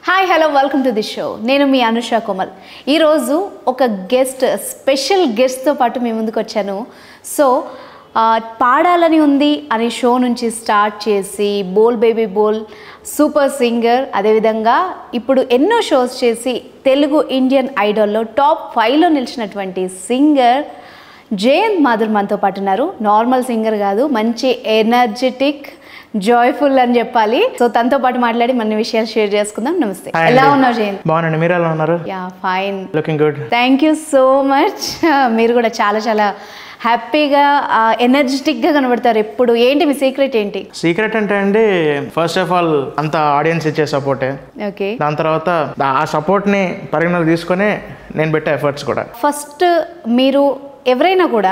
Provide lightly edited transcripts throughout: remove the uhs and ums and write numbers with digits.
Hi hello welcome to the show. నేను మీ అనుష కోమల్. ఈరోజు ఒక స్పెషల్ గెస్ట్తో పాటు మీ ముందుకు వచ్చాను. సో పాడాలని ఉంది అనే షో నుంచి స్టార్ట్ చేసి Bol baby Bol, super singer, అదేవిధంగా ఇప్పుడు ఎన్నో షోస్ చేసి తెలుగు ఇండియన్ ఐడల్లో టాప్ 5లో నిలిచినటువంటి సింగర్ జయంత్ మాధుర్ మనతో పాటు ఉన్నారు. నార్మల్ సింగర్ కాదు, మంచి ఎనర్జెటిక్, జాయ్ఫుల్ అని చెప్పాలి. సో తనతో పాటు మాట్లాడి మన విషయాలు షేర్ చేసుకుందాం. నమస్తే, ఎలా ఉన్నారు జయంత్? బాగున్నాను, మీరు ఎలా ఉన్నారు? Yeah fine, looking good. Thank you so much. మీరు కూడా చాలా చాలా హ్యాపీగా ఎనర్జెటిక్గా కనబడతారు ఎప్పుడు. ఏంటి మీ సీక్రెట్ ఏంటి? సీక్రెట్ అంటే అండి, ఫస్ట్ ఆఫ్ ఆల్ అంత ఆడియన్స్ ఇచ్చే సపోర్టే. ఓకే, దాని తర్వాత ఆ సపోర్ట్ని పరిగణలో తీసుకొని నేను పెట్టే ఎఫర్ట్స్ కూడా. ఫస్ట్ మీరు ఎవరైనా కూడా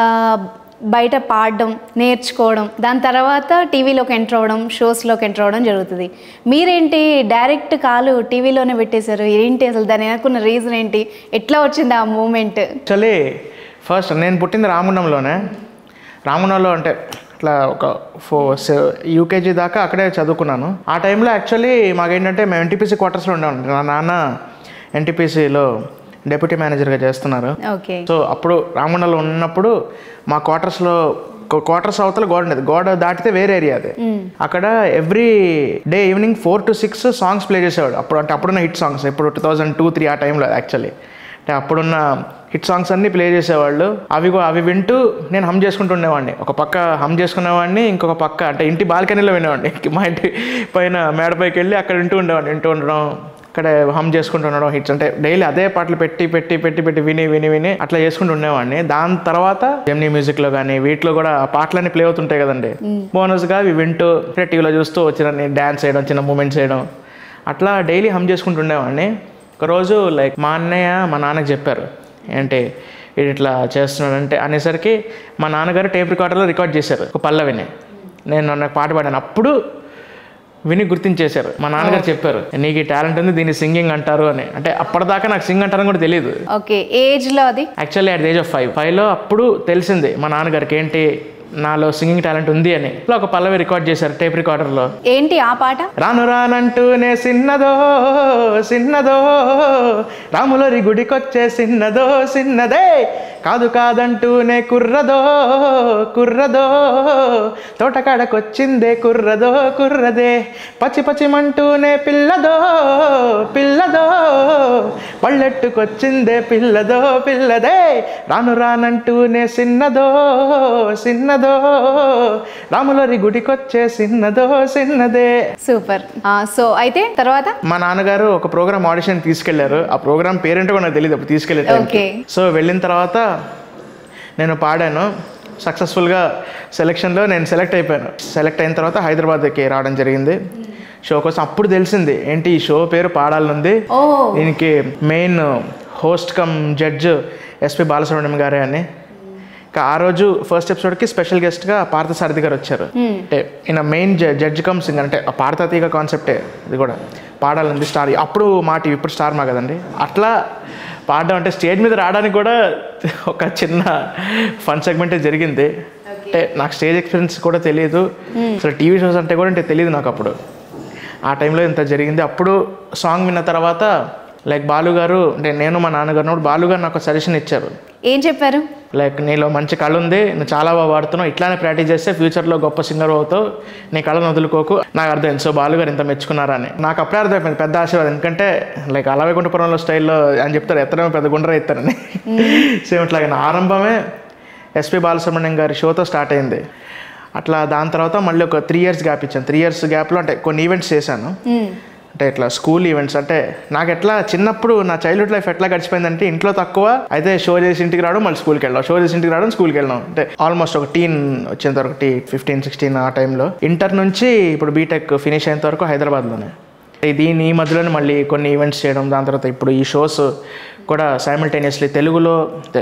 బయట పాడడం నేర్చుకోవడం, దాని తర్వాత టీవీలోకి ఎంటర్ అవ్వడం, షోస్లోకి ఎంటర్ అవ్వడం జరుగుతుంది. మీరేంటి డైరెక్ట్ కాలు టీవీలోనే పెట్టేశారు? ఏంటి అసలు దాని వెనకున్న రీజన్ ఏంటి? ఎట్లా వచ్చింది ఆ మూమెంట్? యాక్చువల్లీ ఫస్ట్ నేను పుట్టింది రామగుండంలోనే. రామగుండంలో అంటే ఇట్లా ఒక యూకేజీ దాకా అక్కడే చదువుకున్నాను. ఆ టైంలో యాక్చువల్లీ మాకేంటంటే మేము ఎన్టీపీసీ క్వార్టర్స్లో ఉండేవాళ్ళం. నా నాన్న ఎన్టీపీసీలో డెప్యూటీ మేనేజర్గా చేస్తున్నారు. ఓకే. సో అప్పుడు రామగుండంలో ఉన్నప్పుడు మా క్వార్టర్స్ అవతల గోడ ఉండేది. గోడ దాటితే వేరే ఏరియా అది. అక్కడ every day evening 4 to 6 songs play చేసేవాడు. అప్పుడున్న హిట్ సాంగ్స్, ఇప్పుడు 2002-03 ఆ టైంలో యాక్చువల్లీ అంటే అప్పుడున్న హిట్ సాంగ్స్ అన్నీ ప్లే చేసేవాళ్ళు. అవి వింటూ నేను హమ్ చేసుకుంటూ ఉండేవాడిని. ఒక పక్క హమ్ చేసుకునేవాడిని, ఇంకొక పక్క అంటే ఇంటి బాల్కనీలో వినేవాడిని. మా ఇంటి పైన మేడపైకి వెళ్ళి అక్కడ వింటూ ఉండడం, అక్కడ హమ్ చేసుకుంటూ ఉండడం. హిట్స్ అంటే డైలీ అదే పాటలు పెట్టి విని అట్లా చేసుకుంటూ ఉండేవాడిని. దాని తర్వాత జెమినీ మ్యూజిక్లో కానీ వీటిలో కూడా పాటలన్నీ ప్లే అవుతుంటాయి కదండి. బోనస్గా అవి వింటూ టీవీలో చూస్తూ వచ్చిన డ్యాన్స్ చేయడం, చిన్న మూమెంట్స్ చేయడం, అట్లా డైలీ హమ్ చేసుకుంటూ ఉండేవాడిని. ఒకరోజు లైక్ మా అన్నయ్య మా నాన్నకి చెప్పారు, ఏంటి ఇది ఇట్లా చేస్తున్నాడంటే అనేసరికి మా నాన్నగారు టేప్ రికార్డర్లో రికార్డ్ చేశారు ఒక పల్లవిని. నాకు పాట పాడాను. అప్పుడు విని గుర్తించేశారు. మా నాన్నగారు చెప్పారు, నీకు ఈ టాలెంట్ ఉంది, దీన్ని సింగింగ్ అంటారు అని. అంటే అప్పటిదాకా నాకు సింగ్ అంటారని కూడా తెలియదు. ఓకే, ఏజ్లో అది actually at the age of 5లో అప్పుడు తెలిసింది మా నాన్నగారికి ఏంటి నాలో సింగింగ్ టాలెంట్ ఉంది అని. ఒక పల్లవి రికార్డ్ చేశారు టేప్ రికార్డర్లో. ఏంటి ఆ పాట? రానంటూనే సిన్నదో రాములరి గుడికొచ్చే సిన్నదే, కాదంటూనే కుర్రదో తోటకాడకొచ్చిందే కుర్రదే, పచ్చిమంటూనే పిల్లదో పళ్ళెట్టుకొచ్చిందే పిల్లదే, రానంటూనే సిన్నదో రాములరి గుడికొచ్చే సిన్నదే. సూపర్. సో అయితే తర్వాత మా నాన్నగారు ఒక ప్రోగ్రామ్ ఆడిషన్ తీసుకెళ్లారు. ఆ ప్రోగ్రామ్ పేరేంటో నాకు తెలియదు అప్పుడు తీసుకెళ్ళే. సో వెళ్ళిన తర్వాత నేను పాడాను. సక్సెస్ఫుల్గా సెలెక్షన్లో నేను సెలెక్ట్ అయిపోయాను. సెలెక్ట్ అయిన తర్వాత హైదరాబాద్కి రావడం జరిగింది షో కోసం. అప్పుడు తెలిసింది ఏంటి ఈ షో పేరు పాడాలనుంది, దీనికి main host cum judge SP Balasubrahmanyam గారే అని. ఆ రోజు ఫస్ట్ ఎపిసోడ్కి స్పెషల్ గెస్ట్గా పార్థసారథి గారు వచ్చారు. అంటే ఈయన మెయిన్ జడ్జ్ కమ్ సింగర్. అంటే పాడతాతీగా కాన్సెప్టే ఇది కూడా. పాడాలంది స్టార్. అప్పుడు మా టీవీ, ఇప్పుడు స్టార్ మా కదండి. అట్లా పాడడం అంటే స్టేజ్ మీద రావడానికి కూడా ఒక చిన్న ఫన్ సెగ్మెంటే జరిగింది. అంటే నాకు స్టేజ్ ఎక్స్పీరియన్స్ కూడా తెలియదు, అసలు టీవీ షోస్ అంటే కూడా అంటే తెలియదు నాకు అప్పుడు. ఆ టైంలో ఇంత జరిగింది. అప్పుడు సాంగ్ విన్న తర్వాత లైక్ బాలుగారు, అంటే నేను మా నాన్నగారు బాలుగారు నాకు సజెషన్ ఇచ్చారు. ఏం చెప్పారు? లైక్ నీలో మంచి కళ ఉంది, నువ్వు చాలా బాగా పాడుతున్నావు, ఇట్లానే ప్రాక్టీస్ చేస్తే ఫ్యూచర్లో గొప్ప సింగర్ అవుతావు, నీ కళను వదులుకోకు. నాకు అర్థమైంది. సో బాలుగారు ఇంత మెచ్చుకున్నారని నాకు అప్పుడే అర్థమైపోయింది. పెద్ద ఆశీర్వాదం. ఎందుకంటే లైక్ అలవైకుంఠపురంలో స్టైల్లో అని చెప్తారు, ఎత్తడమే పెద్ద గుండ్ర ఎత్తారని. సేమ్ ఇట్లాగే నా ఆరంభమే ఎస్పి బాలసుబ్రహ్మణ్యం గారి షోతో స్టార్ట్ అయింది. అట్లా దాని తర్వాత మళ్ళీ ఒక 3 years గ్యాప్ ఇచ్చాను. 3 years గ్యాప్లో అంటే కొన్ని ఈవెంట్స్ చేశాను. అంటే ఇట్లా స్కూల్ ఈవెంట్స్. అంటే నాకు ఎట్లా చిన్నప్పుడు నా చైల్డ్హుడ్ లైఫ్ ఎట్లా గడిచిపోయిందంటే ఇంట్లో తక్కువ, అయితే షో చేసి ఇంటికి రావడం, మళ్ళీ స్కూల్కి వెళ్ళడం, షో చేసి ఇంటికి రావడం, స్కూల్కి వెళ్ళడం. అంటే ఆల్మోస్ట్ ఒక టీన్ వచ్చేంత వరకు 15-16 ఆ టైంలో. ఇంటర్ నుంచి ఇప్పుడు బీటెక్ ఫినిష్ అయ్యేంత వరకు హైదరాబాద్లోనే. ఈ మధ్యలోనే మళ్ళీ కొన్ని ఈవెంట్స్ చేయడం, దాని తర్వాత ఇప్పుడు ఈ షోస్ కూడా సైమల్టేనియస్లీ తెలుగులో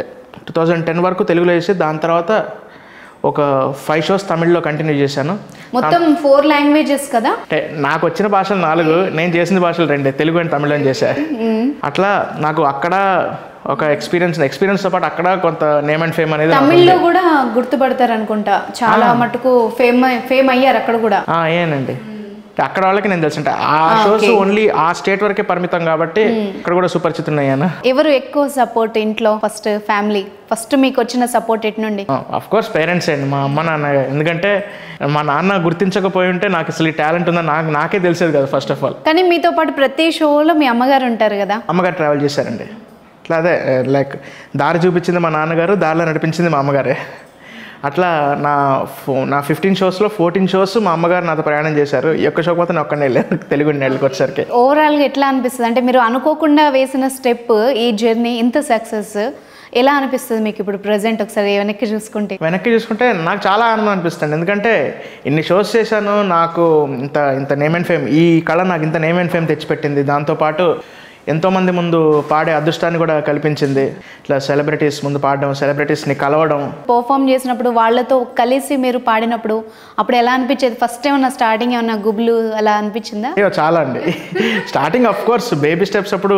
2010 వరకు తెలుగులో చేసి, దాని తర్వాత ఒక 5 shows తమిళ్లో కంటిన్యూ చేశాను. మొత్తం 4 languages కదా? అంటే నాకు వచ్చిన భాషలు 4, నేను చేసిన భాషలు 2, తెలుగు అండ్ తమిళ్ అని చేశా. అట్లా నాకు అక్కడ ఒక ఎక్స్పీరియన్స్తో పాటు అక్కడ కొంత నేమ్ అండ్ ఫేమ్ అనేది. తమిళ్లో కూడా గుర్తుపడతారు అనుకుంటా, చాలా మటుకు ఫేమ్ అయ్యారు అక్కడ కూడా. అయ్యానండి. అక్కడ వాళ్ళకి నేను తెలుసు అంటే ఆ షోస్ ఓన్లీ ఆ స్టేట్ వరకే పరిమితం కాబట్టి అక్కడ కూడా సుపరిచితున్నాయన. ఎవరు ఎక్కువ సపోర్ట్ ఇంట్లో? ఫస్ట్ మీకు వచ్చిన సపోర్ట్ ఎటు నుండి? అఫ్ కోర్స్ పేరెంట్స్ అండి, మా అమ్మ నాన్న. ఎందుకంటే మా నాన్న గుర్తించకపోయి ఉంటే నాకు అసలు ఈ టాలెంట్ ఉందని నాకే తెలిసేది కదా ఫస్ట్ ఆఫ్ ఆల్. కానీ మీతో పాటు ప్రతి షోలో మీ అమ్మగారు ఉంటారు కదా? అమ్మగారు ట్రావెల్ చేశారండి. అట్లా అదే లైక్ దారి చూపించింది మా నాన్నగారు, దారిలో నడిపించింది మా అమ్మగారే. అట్లా నా 15 షోస్లో 14 షోస్ మా అమ్మగారు నాతో ప్రయాణం చేశారు. ఈ ఒక్క షోకి పోతే నేను ఒక్కనే వెళ్ళాను తెలుగు నెలకి వచ్చేసరికి. ఓవరాల్గా ఎట్లా అనిపిస్తుంది అంటే మీరు అనుకోకుండా వేసిన స్టెప్ ఈ జర్నీ ఇంత సక్సెస్ ఎలా అనిపిస్తుంది మీకు ఇప్పుడు ప్రజెంట్? ఒకసారి వెనక్కి చూసుకుంటే నాకు చాలా ఆనందం అనిపిస్తుంది. ఎందుకంటే ఇన్ని షోస్ చేశాను, నాకు ఇంత నేమ్ అండ్ ఫేమ్, ఈ కళ నాకు ఇంత నేమ్ అండ్ ఫేమ్ తెచ్చిపెట్టింది. దాంతోపాటు ఎంతోమంది ముందు పాడే అదృష్టాన్ని కూడా కల్పించింది. ఇట్లా సెలబ్రిటీస్ ముందు పాడడం, సెలబ్రిటీస్ని కలవడం, పర్ఫామ్ చేసినప్పుడు వాళ్ళతో కలిసి మీరు పాడినప్పుడు అప్పుడు ఎలా అనిపించేది? ఫస్ట్ ఏమన్నా స్టార్టింగ్ ఏమన్నా గుబులు అలా అనిపించిందా? అయ్యో చాలా అండి. Starting of course baby steps అప్పుడు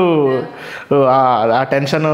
ఆ టెన్షన్,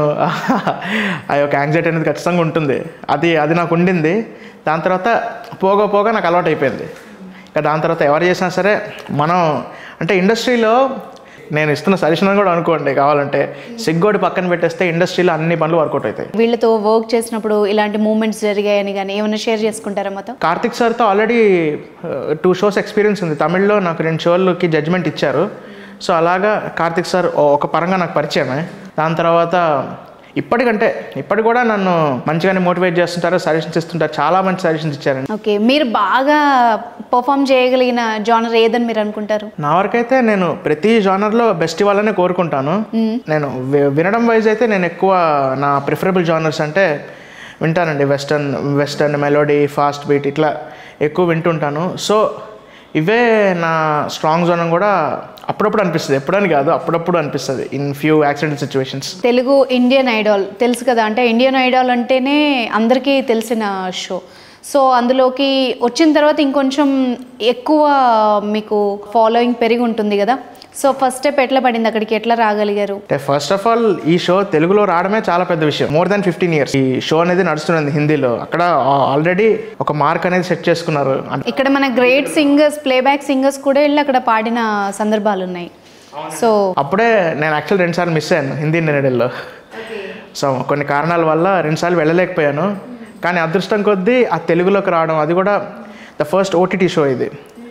ఆ యొక్క యాంగ్జైటీ అనేది ఖచ్చితంగా ఉంటుంది. అది నాకు ఉండింది. దాని తర్వాత పోగా నాకు అలవాటు అయిపోయింది. ఇంకా దాని తర్వాత ఎవరు చేసినా సరే మనం అంటే ఇండస్ట్రీలో నేను ఇస్తున్న సజెషన్ కూడా అనుకోండి, కావాలంటే సిగ్గోడి పక్కన పెట్టేస్తే ఇండస్ట్రీలో అన్ని పనులు వర్కౌట్ అవుతాయి. వీళ్ళతో వర్క్ చేసినప్పుడు ఇలాంటి మూమెంట్స్ జరిగాయని కానీ ఏమైనా షేర్ చేసుకుంటారా మాతో? కార్తిక్ సార్తో ఆల్రెడీ 2 షోస్ ఎక్స్పీరియన్స్ ఉంది. తమిళ్లో నాకు 2 షోలకి జడ్జ్మెంట్ ఇచ్చారు. సో అలాగా కార్తిక్ సార్ ఒక పరంగా నాకు పరిచయమే. దాని తర్వాత ఇప్పటికి కూడా నన్ను మంచిగానే మోటివేట్ చేస్తుంటారు, సజెషన్స్ ఇస్తుంటారు. చాలా మంచి సజెషన్స్ ఇచ్చారండి. ఓకే, మీరు బాగా పర్ఫామ్ చేయగలిగిన జానర్ ఏదని మీరు అనుకుంటారు? నా వరకైతే నేను ప్రతి జానర్లో బెస్ట్ ఇవ్వాలనే కోరుకుంటాను. నేను వినడం వైజ్ అయితే నేను ఎక్కువ నా ప్రిఫరబుల్ జానర్స్ అంటే వింటానండి. వెస్టర్న్ మెలోడీ, ఫాస్ట్ బీట్ ఇట్లా ఎక్కువ వింటుంటాను. సో ఇవే నా స్ట్రాంగ్ జోన్ కూడా అప్పుడప్పుడు అనిపిస్తుంది, ఎప్పుడని కాదు అప్పుడప్పుడు అనిపిస్తుంది in few accidental situations. Telugu Indian Idol తెలుసు కదా, అంటే ఇండియన్ ఐడల్ అంటేనే అందరికీ తెలిసిన షో. సో అందులోకి వచ్చిన తర్వాత ఇంకొంచెం ఎక్కువ మీకు ఫాలోయింగ్ పెరిగి ఉంటుంది కదా. సో ఫస్ట్ స్టెప్ ఎట్లా పడింది, అక్కడికి ఎట్లా రాగలిగారు? ఫస్ట్ ఆఫ్ ఆల్ ఈ షో తెలుగులో రావడమే చాలా పెద్ద విషయం. మోర్ దాన్ 15 years ఈ షో అనేది నడుస్తున్నది హిందీలో. అక్కడ ఆల్రెడీ ఒక మార్క్ అనేది సెట్ చేసుకున్నారు. ఇక్కడ మన గ్రేట్ సింగర్స్, ప్లేబ్యాక్ సింగర్స్ కూడా వెళ్ళి అక్కడ పాడిన సందర్భాలు ఉన్నాయి. సో అప్పుడే నేను యాక్చువల్ 2 సార్లు మిస్ అయ్యాను హిందీ నెడల్లో. సో కొన్ని కారణాల వల్ల 2 సార్లు వెళ్ళలేకపోయాను. కానీ అదృష్టం కొద్దీ ఆ తెలుగులోకి రావడం, అది కూడా ద ఫస్ట్ OTT షో ఇది.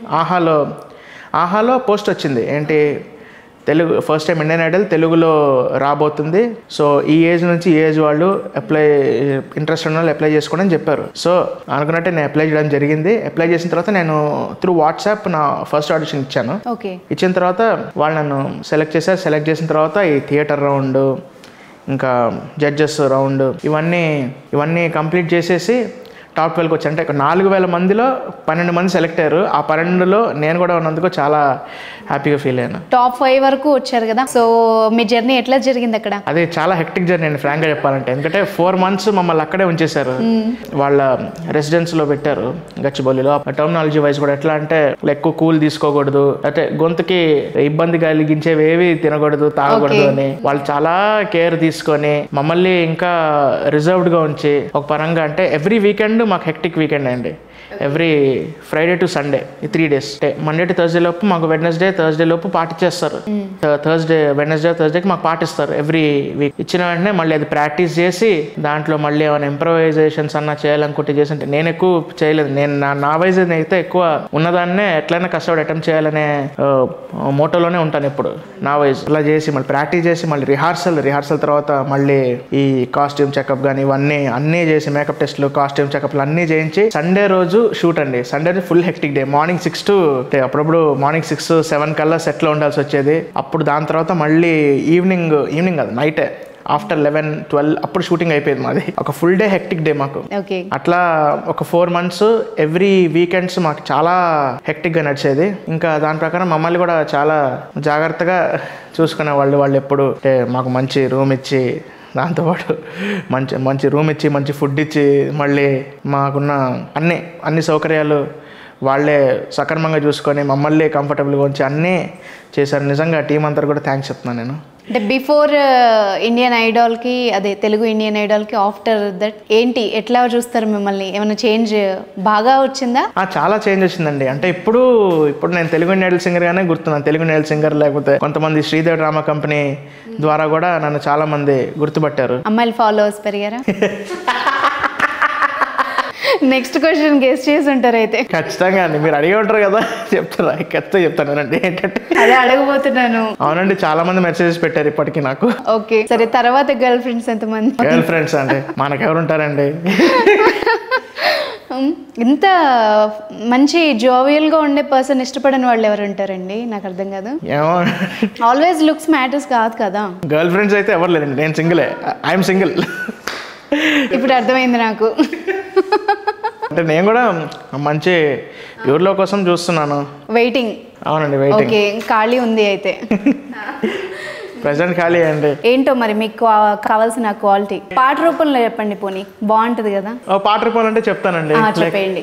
ఆహాలో పోస్ట్ వచ్చింది ఏంటి, Telugu first time Indian Idol తెలుగులో రాబోతుంది. సో ఈ ఏజ్ నుంచి ఈ ఏజ్ వాళ్ళు ఇంట్రెస్ట్ ఉన్న వాళ్ళు అప్లై చేసుకోండి అని చెప్పారు. సో అనుకున్నట్టే నేను అప్లై చేయడం జరిగింది. అప్లై చేసిన తర్వాత నేను త్రూ వాట్సాప్ నా ఫస్ట్ ఆడిషన్ ఇచ్చాను. ఇచ్చిన తర్వాత వాళ్ళు నన్ను సెలెక్ట్ చేశారు. సెలెక్ట్ చేసిన తర్వాత ఈ థియేటర్ రౌండ్, ఇంకా జడ్జెస్ రౌండ్, ఇవన్నీ కంప్లీట్ చేసేసి టాప్ 12కి వచ్చి, అంటే 4000 మందిలో 12 మంది సెలెక్ట్ అయ్యారు. ఆ 12లో నేను కూడా ఉన్నందుకు చాలా హ్యాపీగా ఫీల్ అయ్యాను. టాప్ 5 వరకు వచ్చారు కదా. సో మీ జర్నీ ఎట్లా జరిగింది అక్కడ? అది చాలా హెక్టిక్ జర్నీ అండి ఫ్రాంక్గా చెప్పాలంటే. ఎందుకంటే 4 months మమ్మల్ని అక్కడే ఉంచేశారు. వాళ్ళ రెసిడెన్స్లో పెట్టారు గచ్చిబౌలిలో. టర్మినాలజీ వైజ్ కూడా ఎట్లా అంటే ఎక్కువ కూల్ తీసుకోకూడదు, అంటే గొంతుకి ఇబ్బంది కలిగించేవి ఏవి తినకూడదు, తాగకూడదు అని వాళ్ళు చాలా కేర్ తీసుకొని మమ్మల్ని ఇంకా రిజర్వ్డ్గా ఉంచి ఒక పరంగా, అంటే ఎవ్రీ వీకెండ్ మాకు హెక్టిక్ వీకెండ్ అండి. ఎవ్రీ ఫ్రైడే టు సండే ఈ 3 days, అంటే మండే టు థర్స్డే లోపు మాకు థర్స్డే లోపు పాటించేస్తారు. వెడ్నెస్డేకి మాకు పాటిస్తారు ఎవ్రీ వీక్. ఇచ్చిన వెంటనే మళ్ళీ అది ప్రాక్టీస్ చేసి దాంట్లో మళ్ళీ ఏమైనా ఇంప్రవైజేషన్స్ అన్నా చేయాలనుకుంటే చేసి, నేను ఎక్కువ చేయలేదు. నేను నా వైజ్ అయితే ఎక్కువ ఉన్నదాన్నే ఎట్లయినా కష్టపడి అటెంప్ట్ చేయాలనే మోటోలోనే ఉంటాను ఎప్పుడు. నా వైజ్ అలా చేసి మళ్ళీ ప్రాక్టీస్ చేసి మళ్ళీ రిహార్సల్ తర్వాత మళ్ళీ ఈ కాస్ట్యూమ్ చెకప్ కానీ ఇవన్నీ అన్నీ చేసి, మేకప్ టెస్ట్లు, కాస్ట్యూమ్ చెకప్లు అన్నీ చేయించి సండే రోజు షూట్ అండి. Sunday full hectic day. Morning 6 to అప్పుడప్పుడు మార్నింగ్ 6-7 కల్లా సెట్లో ఉండాల్సి వచ్చేది. అప్పుడు దాని తర్వాత మళ్ళీ ఈవినింగ్ కాదు నైటే ఆఫ్టర్ 11-12 అప్పుడు షూటింగ్ అయిపోయేది మాది. ఒక ఫుల్ డే హెక్టిక్ డే మాకు. అట్లా ఒక 4 months ఎవ్రీ వీకెండ్స్ మాకు చాలా హెక్టిక్గా నడిచేది. ఇంకా దాని ప్రకారం మమ్మల్ని కూడా చాలా జాగ్రత్తగా చూసుకునే వాళ్ళు ఎప్పుడు. అంటే మాకు మంచి రూమ్ ఇచ్చి, దాంతోపాటు మంచి రూమ్ ఇచ్చి, మంచి ఫుడ్ ఇచ్చి, మళ్ళీ మాకున్న అన్ని సౌకర్యాలు వాళ్ళే సక్రమంగా చూసుకొని మమ్మల్ని కంఫర్టబుల్గా ఉంచి అన్నీ చేశారు. నిజంగా టీం అంతా కూడా థ్యాంక్స్ చెప్తున్నాను నేను. అంటే బిఫోర్ ఇండియన్ ఐడాల్కి అదే తెలుగు ఇండియన్ ఐడాల్కి ఆఫ్టర్ దట్ ఏంటి ఎట్లా చూస్తారు మిమ్మల్ని? ఏమైనా చేంజ్ బాగా వచ్చిందా? చాలా చేంజ్ వచ్చిందండి. అంటే ఇప్పుడు నేను తెలుగు ఇండియన్ ఐడల్ సింగర్ గానే గుర్తున్నాను. తెలుగు ఇండియన్ ఐడల్ సింగర్ లేకపోతే కొంతమంది శ్రీదేవి డ్రామా కంపెనీ ద్వారా కూడా నన్ను చాలా మంది గుర్తుపట్టారు. అమ్మాయిలు ఫాలోవర్స్ పెరిగారా? నెక్స్ట్ క్వశ్చన్ గెస్ చేసి ఉంటారు అయితే. ఖచ్చితంగా అండి, మీరు అడిగి ఉంటారు కదా, చెప్తారా? ఖచ్చితంగా చెప్తానండి. ఏంటంటే అదే అడగబోతున్నాను. అవునండి, చాలా మంది మెసేజెస్ పెట్టారు ఇప్పటికి నాకు. ఓకే సరే, తర్వాత గర్ల్ ఫ్రెండ్స్ ఎంతమంది? గర్ల్ ఫ్రెండ్స్ అండి మనకెవరు ఉంటారండి? ఇంత మంచి జోవియల్ గా ఉండే పర్సన్ ఇష్టపడని వాళ్ళు ఎవరు ఉంటారండి? నాకు అర్థం కాదు. ఏమో, ఆల్వేస్ లుక్స్ మ్యాటర్స్ కాదు కదా. గర్ల్ ఫ్రెండ్స్ అయితే ఎవరు లేదండి, నేను సింగిలే. I'm single. ఇప్పుడు అర్థమైంది నాకు. అంటే నేను కూడా మంచి ప్యూర్లో కోసం చూస్తున్నాను. వెయిటింగ్. అవునండి, వెయిటింగ్. ఓకే, ఖాళీ ఉంది అయితే. ప్రెసెంట్ ఖాళీ అండి. ఏంటో మరి మీకు కావాల్సిన క్వాలిటీ పాట రూపంలో చెప్పండి పోనీ, బాగుంటది కదా. పాట రూపంలో అంటే చెప్తానండి. చెప్పండి.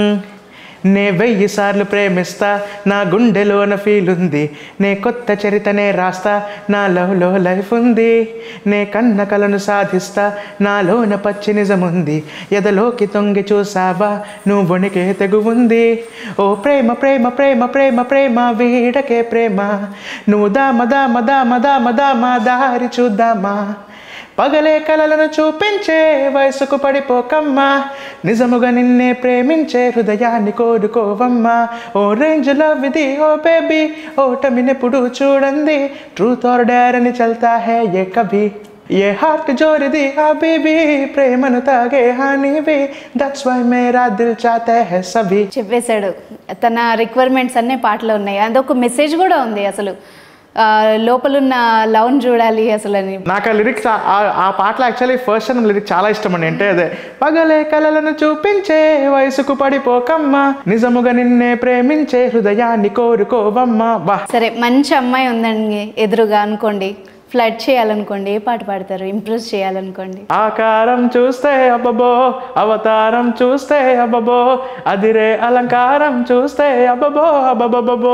నే 1000 సార్లు ప్రేమిస్తా, నా గుండెలోన ఫీల్ ఉంది, నే కొత్త చరితనే రాస్తా, నా లవ్లో లైఫ్ ఉంది, నే కన్న కలను సాధిస్తా, నాలోన పచ్చి నిజముంది, ఎదలోకి తొంగి చూసావా నువ్వు వణికే తెగు ఉంది, ఓ ప్రేమ ప్రేమ ప్రేమ ప్రేమ ప్రేమ వీడకే ప్రేమ, నువ్వు దామ దామ దామ దామ దామ దారి చూద్దామా, పగలే కలలను చూపించే వయసుకు పడిపోకమ్మా, నిజముగా నిన్నే ప్రేమించే హృదయాన్ని కోరుకోవమ్మా, ఓ రేంజ్ లవ్ ఇది ఓ బేబీ, ఓటమినెప్పుడు చూడండి, ట్రూత్ ఆర్ డేర్ అని చల్తా హే ఏ కభీ, ఏ హార్ట్ జోరిది ఆ బేబీ, ప్రేమను తాగే హానీవి, that's why Mera Dil చాతే high సభీ. చెప్పేశాడు, తన రిక్వైర్మెంట్స్ అన్నీ పాటలో ఉన్నాయి. అదొక మెసేజ్ కూడా ఉంది అసలు, లోపలున్న లవ్ చూడాలి అసలు అని. నాకు ఆ లిరిక్స్ ఆ పాటలో యాక్చువల్లీ ఫస్ట్ టైం లిరిక్ చాలా ఇష్టం అండి. అంటే అదే పగలే కలలను చూపించే వయసుకు పడిపోకమ్మా, నిజముగా నిన్నే ప్రేమించే హృదయాన్ని కోరుకోవమ్మా. బా సరే, మంచి అమ్మాయి ఉందండి ఎదురుగా అనుకోండి, ఫ్లడ్ చేయాలనుకోండి, ఏ పాట పాడతారు? ఇంప్రెస్ చేయాలనుకోండి. ఆకారం చూస్తే అబ్బబో, అవతారం చూస్తే అబ్బబో, అదిరే అలంకారం చూస్తే అబ్బబో అబ్బబో,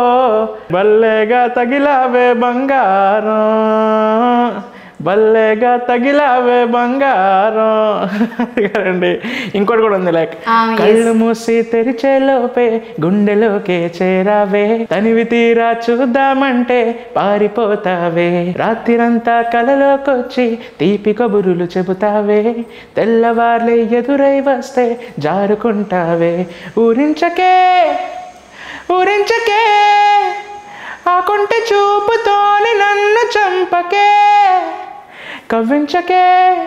బల్లేగా తగిలావే బంగారం, బల్లేగా తగిలావే బంగారం అండి. ఇంకోటి కూడా ఉంది, లైక్ కళ్ళు మూసి తెరిచే లోపే గుండెలోకే చేరావే, తనివి తీరా చూద్దామంటే పారిపోతావే, రాత్రిరంతా కలలోకొచ్చి తీపి కబురులు చెబుతావే, తెల్లవార్లే ఎదురై వస్తే జారుకుంటావే, ఊరించకే ఊరించకే ఆ కొంటె చూపుతోని నన్ను చంపకే, కవ్వించకే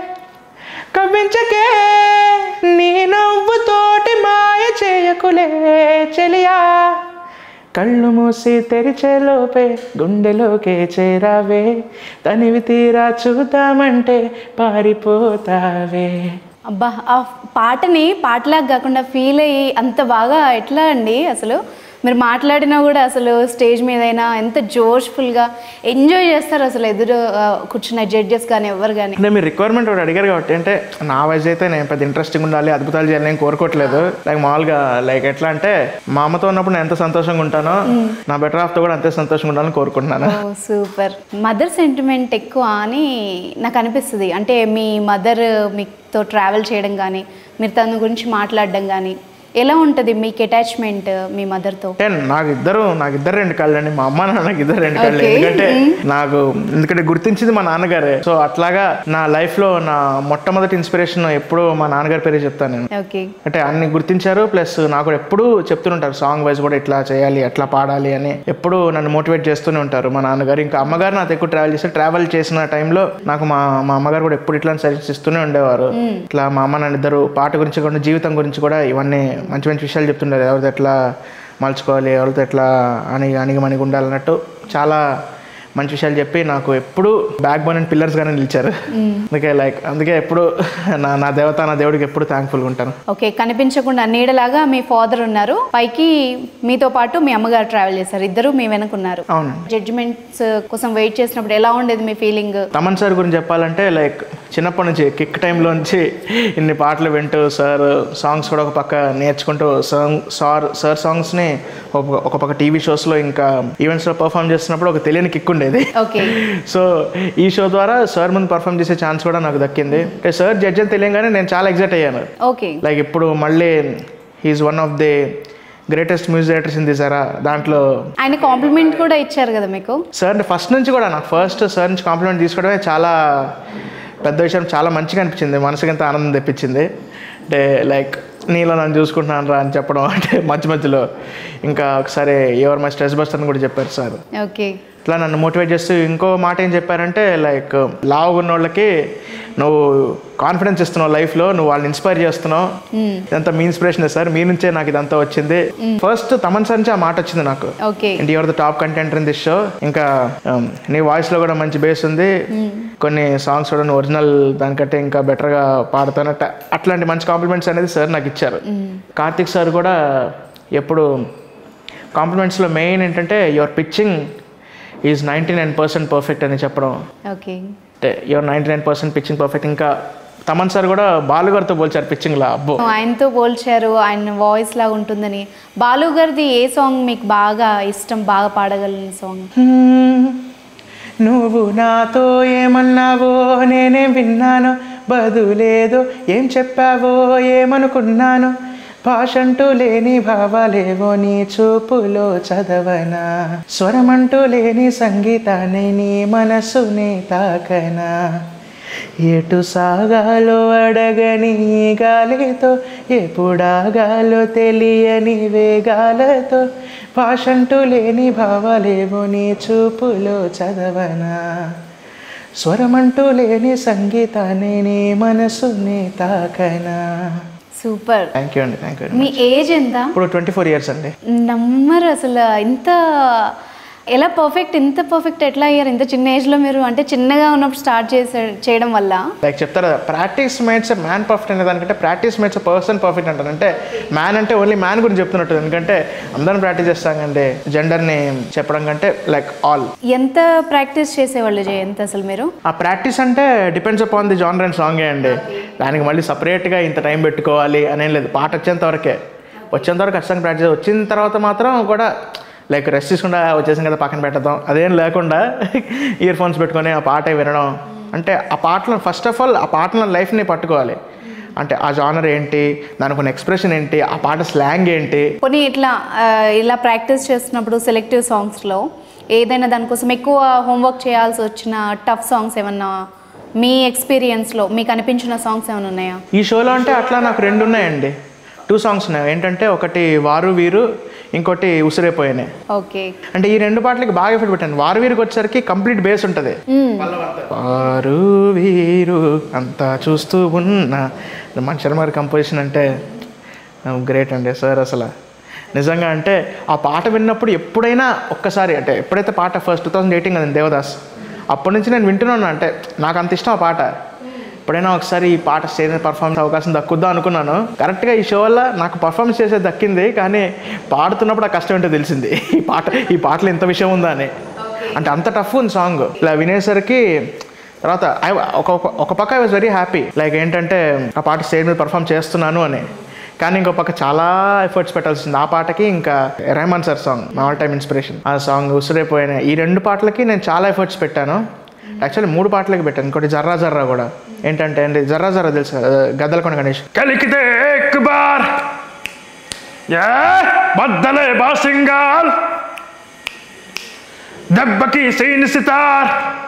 కవ్వించకే నీ నవ్వుతోటి మాయ చేయకులే చెలియా, కళ్ళు మూసి తెరిచేలోపే గుండెలోకే చేరావే, తనివి తీరా చూద్దామంటే పారిపోతావే. అబ్బా, ఆ పాటని పాటలాగా కాకుండా ఫీల్ అయ్యి అంత బాగా ఎట్లా అండి అసలు? మీరు మాట్లాడినా కూడా అసలు స్టేజ్ మీదైనా ఎంత జోష్ఫుల్గా ఎంజాయ్ చేస్తారు అసలు, ఎదురు కూర్చున్న జడ్జెస్ కానీ ఎవరు కానీ. అంటే మీరు రిక్వైర్మెంట్ ఒకటి అడిగారు కాబట్టి, అంటే నా వయసు అయితే నేను పెద్ద ఇంట్రెస్టింగ్ ఉండాలి, అద్భుతాలు చేయాలి నేను కోరుకోవట్లేదు. లైక్ మామూలుగా లైక్ ఎట్లా అంటే, మా అమ్మతో ఉన్నప్పుడు నేను ఎంత సంతోషంగా ఉంటానో, నా బెటర్ హాఫ్తో కూడా అంతే సంతోషంగా ఉండాలని కోరుకుంటున్నాను. సూపర్. మదర్ సెంటిమెంట్ ఎక్కువ అని నాకు అనిపిస్తుంది. అంటే మీ మదర్ మీతో ట్రావెల్ చేయడం కానీ, మీరు తన గురించి మాట్లాడడం కానీ ఎలా ఉంటుంది మీకు అటాచ్మెంట్ మీ మదర్తో? నాకు ఇద్దరు 2 కళ్ళండి. మా అమ్మ నాన్నకి ఇద్దరు 2 కళ్ళు. ఎందుకంటే గుర్తించింది మా నాన్నగారే. సో అట్లాగా నా లైఫ్ లో నా మొట్టమొదటి ఇన్స్పిరేషన్ ఎప్పుడు మా నాన్నగారి పేరే చెప్తాను నేను. అంటే అన్ని గుర్తించారు, ప్లస్ నాకు ఎప్పుడు చెప్తుంటారు సాంగ్ వైజ్ కూడా ఇట్లా చేయాలి, ఎట్లా పాడాలి అని ఎప్పుడు నన్ను మోటివేట్ చేస్తూనే ఉంటారు మా నాన్నగారు. ఇంకా అమ్మగారు నాతో ఎక్కువ ట్రావెల్ చేసిన టైంలో నాకు మా అమ్మగారు కూడా ఎప్పుడు ఇట్లా సజెస్ట్ ఇస్తూనే ఉండేవారు. ఇట్లా మా అమ్మ నాన్న ఇద్దరు పాట గురించి కూడా, జీవితం గురించి కూడా ఇవన్నీ మంచి మంచి విషయాలు చెప్తుంటారు. ఎవరితో ఎట్లా మలుచుకోవాలి, ఎవరితో ఎట్లా అణిగి ఉండాలన్నట్టు చాలా మంచి విషయాలు చెప్పి నాకు ఎప్పుడు బ్యాక్ బోన్ అండ్ పిల్లర్స్గానే నిలిచారు. అందుకే ఎప్పుడు నా దేవత, నా దేవుడికి ఎప్పుడు థ్యాంక్ఫుల్గా ఉంటాను. ఓకే, కనిపించకుండా నీడలాగా మీ ఫాదర్ ఉన్నారు, పైకి మీతో పాటు మీ అమ్మగారు ట్రావెల్ చేశారు, ఇద్దరు మీ వెనకున్నారు. అవును. జడ్జిమెంట్స్ కోసం వెయిట్ చేసినప్పుడు ఎలా ఉండేది మీ ఫీలింగ్? తమన్ సార్ గురించి చెప్పాలంటే లైక్ చిన్నప్పటి నుంచి కిక్ టైంలోంచి ఇన్ని పాటలు వింటూ సార్ సాంగ్స్ కూడా ఒక పక్క నేర్చుకుంటూ సార్ సాంగ్స్ని ఒక పక్క టీవీ షోస్లో ఇంకా ఈవెంట్స్లో పర్ఫామ్ చేస్తున్నప్పుడు ఒక తెలియని కిక్ ఉండేది. సో ఈ షో ద్వారా సార్ ముందు పర్ఫామ్ చేసే ఛాన్స్ కూడా నాకు దక్కింది. అంటే సార్ జడ్జ్ అని తెలియగానే నేను చాలా ఎగ్జైట్ అయ్యాను. లైక్ ఇప్పుడు మళ్ళీ he's one of the greatest music directors in this era. దాంట్లో ఆయన కాంప్లిమెంట్ కూడా ఇచ్చారు కదా మీకు. సార్ ఫస్ట్ నుంచి కూడా నాకు సార్ నుంచి కాంప్లిమెంట్ తీసుకోవడమే చాలా పెద్ద విషయం, చాలా మంచిగా అనిపించింది, మనసుకి ఎంత ఆనందం తెప్పించింది. అంటే లైక్ నీలో నన్ను చూసుకుంటున్నాను రా అని చెప్పడం, అంటే మధ్యలో ఇంకా ఒకసారి ఎవరు మై స్ట్రెస్ బస్టర్ అని కూడా చెప్పారు సార్. ఇట్లా నన్ను మోటివేట్ చేస్తూ ఇంకో మాట ఏం చెప్పారంటే, లైక్ లావుగా ఉన్న వాళ్ళకి నువ్వు కాన్ఫిడెన్స్ ఇస్తున్నావు లైఫ్లో, నువ్వు వాళ్ళని ఇన్స్పైర్ చేస్తున్నావు, ఇదంతా మీ ఇన్స్పిరేషన్ సార్, మీ నుంచే నాకు ఇదంతా వచ్చింది. ఫస్ట్ తమన్ సార్ నుంచి ఆ మాట వచ్చింది నాకు, and your the top contender in this show. ఇంకా నీ వాయిస్లో కూడా మంచి బేస్ ఉంది, కొన్ని సాంగ్స్ కూడా నువ్వు ఒరిజినల్ దానికంటే ఇంకా బెటర్గా పాడుతానట్ట, అట్లాంటి మంచి కాంప్లిమెంట్స్ అనేది సార్ నాకు ఇచ్చారు. కార్తిక్ సార్ కూడా ఎప్పుడు కాంప్లిమెంట్స్లో మెయిన్ ఏంటంటే యువర్ పిచ్చింగ్ ఈజ్ 99% పర్ఫెక్ట్ అని చెప్పడం. అంటే యువర్ 99% పిచ్చింగ్ పర్ఫెక్ట్. ఇంకా తమన్ సార్ కూడా బాలు గారితో పోల్చారు పిచ్చింగ్లా. అబ్బో, ఆయనతో పోల్చారు, ఆయన వాయిస్ లాగా ఉంటుందని. బాలు గారిది ఏ సాంగ్ మీకు బాగా ఇష్టం, బాగా పాడగలిగిన సాంగ్? నువ్వు నాతో ఏమన్నావో నేనేం విన్నానో, బదులేదో ఏం చెప్పావో ఏమనుకున్నాను, భాషంటూ లేని భావాలేవో నీ చూపులో చదవనా, స్వరమంటూ లేని సంగీతాన్ని నీ మనసుని తాకనా, ఎటు సాగాలో అడగని గాలితో ఎప్పుడాగాలో తెలియని వేగాలతో, భాషంటూ లేని భావాలేవో నీ చూపులో చదవనా, స్వరమంటూ లేని సంగీతాన్ని నీ మనసుని తాకనా. సూపర్. థ్యాంక్ యూ అండి. Thank you. మీ ఏజ్ ఎంత? ఇప్పుడు 24 years అండి. నమ్మరు అసలు. ఇంత ఎలా ఇంత పర్ఫెక్ట్ ఎట్లా అయ్యారు ఇంత చిన్న ఏజ్లో మీరు? అంటే చిన్నగా ఉన్నప్పుడు స్టార్ట్ చేయడం వల్ల లైక్ చెప్తారు కదా, ప్రాక్టీస్ మేట్స్ మ్యాన్ పర్ఫెక్ట్ అనే దానికంటే ప్రాక్టీస్ మేట్స్ పర్సన్ పర్ఫెక్ట్ అంటారు. అంటే మ్యాన్ అంటే ఓన్లీ మ్యాన్ గురించి చెప్తున్నట్టు, ఎందుకంటే అందరం ప్రాక్టీస్ చేస్తాం కంటే జెండర్ని చెప్పడం కంటే లైక్ ఆల్. ఎంత ప్రాక్టీస్ చేసేవాళ్ళు ఎంత అసలు మీరు? ఆ ప్రాక్టీస్ అంటే depends upon the genre and సాంగే అండి. దానికి మళ్ళీ సపరేట్గా ఇంత టైం పెట్టుకోవాలి అనేం లేదు. పాట వచ్చేంత వరకే, వచ్చేంత వరకు ఖచ్చితంగా ప్రాక్టీస్. వచ్చిన తర్వాత మాత్రం కూడా లైక్ రెస్ట్ తీసుకుంటా వచ్చేసాం కదా పక్కన పెట్టడం అదేం లేకుండా ఇయర్ ఫోన్స్ పెట్టుకొని ఆ పాట వినడం. అంటే ఆ పాటలో ఫస్ట్ ఆఫ్ ఆల్ ఆ పాటలో లైఫ్ని పట్టుకోవాలి. అంటే ఆ జానర్ ఏంటి, దానికి ఉన్న ఎక్స్ప్రెషన్ ఏంటి, ఆ పాట స్లాంగ్ ఏంటి. కొన్ని ఇలా ప్రాక్టీస్ చేస్తున్నప్పుడు సెలెక్టివ్ సాంగ్స్లో ఏదైనా దానికోసం ఎక్కువ హోంవర్క్ చేయాల్సి వచ్చిన టఫ్ సాంగ్స్ ఏమన్నా మీ ఎక్స్పీరియన్స్లో మీకు అనిపించిన సాంగ్స్ ఏమైనా ఉన్నాయా? ఈ షోలో అంటే అట్లా నాకు 2 ఉన్నాయండి. 2 songs ఉన్నాయి. ఏంటంటే ఒకటి వారు వీరు, ఇంకోటి ఉసిరైపోయానే. ఓకే. అంటే ఈ 2 పాటలకి బాగా ఎఫెక్ట్ పెట్టాను. వారు వీరికి వచ్చేసరికి కంప్లీట్ బేస్ ఉంటుంది. వారు వీరు అంతా చూస్తూ ఉన్న మన శర్మ గారి కంపోజిషన్ అంటే గ్రేట్ అండి సార్. అసలు నిజంగా అంటే ఆ పాట విన్నప్పుడు ఎప్పుడైనా ఒక్కసారి, అంటే ఎప్పుడైతే పాట ఫస్ట్ 2018 కదండి దేవదాస్, అప్పటి నుంచి నేను వింటున్నాను. అంటే నాకు అంత ఇష్టం ఆ పాట. ఎప్పుడైనా ఒకసారి ఈ పాట స్టేజ్ మీద పర్ఫార్మెన్స్ అవకాశం దక్కుద్దాం అనుకున్నాను. కరెక్ట్గా ఈ షో వల్ల నాకు పర్ఫార్మెన్స్ చేసేది దక్కింది, కానీ పాడుతున్నప్పుడు ఆ కష్టం ఏంటో తెలిసింది. ఈ పాటలో ఇంత విషయం ఉందా అని. అంటే అంత టఫ్ ఉంది సాంగ్. ఇలా వినేసరికి తర్వాత ఒక పక్క I was very happy, like ఏంటంటే ఆ పాట స్టేజ్ మీద పర్ఫామ్ చేస్తున్నాను అని. కానీ ఇంకో పక్క చాలా ఎఫర్ట్స్ పెట్టాల్సింది ఆ పాటకి. ఇంకా Rahman sir song my all time inspiration, ఆ సాంగ్ ఉసిరైపోయిన. ఈ 2 పాటలకి నేను చాలా ఎఫర్ట్స్ పెట్టాను. యాక్చువల్లీ 3 పాటలకి పెట్టాను. ఇంకోటి జర్రా జర్రా కూడా. ఏంటంటే అండి జర్రా జర్రా తెలుసు, గద్దలకొండ గణేష్. కలికితే ఎక్ బార్ బద్దలే బాసింగాల్ దెబ్బకి సీన్ సితార్,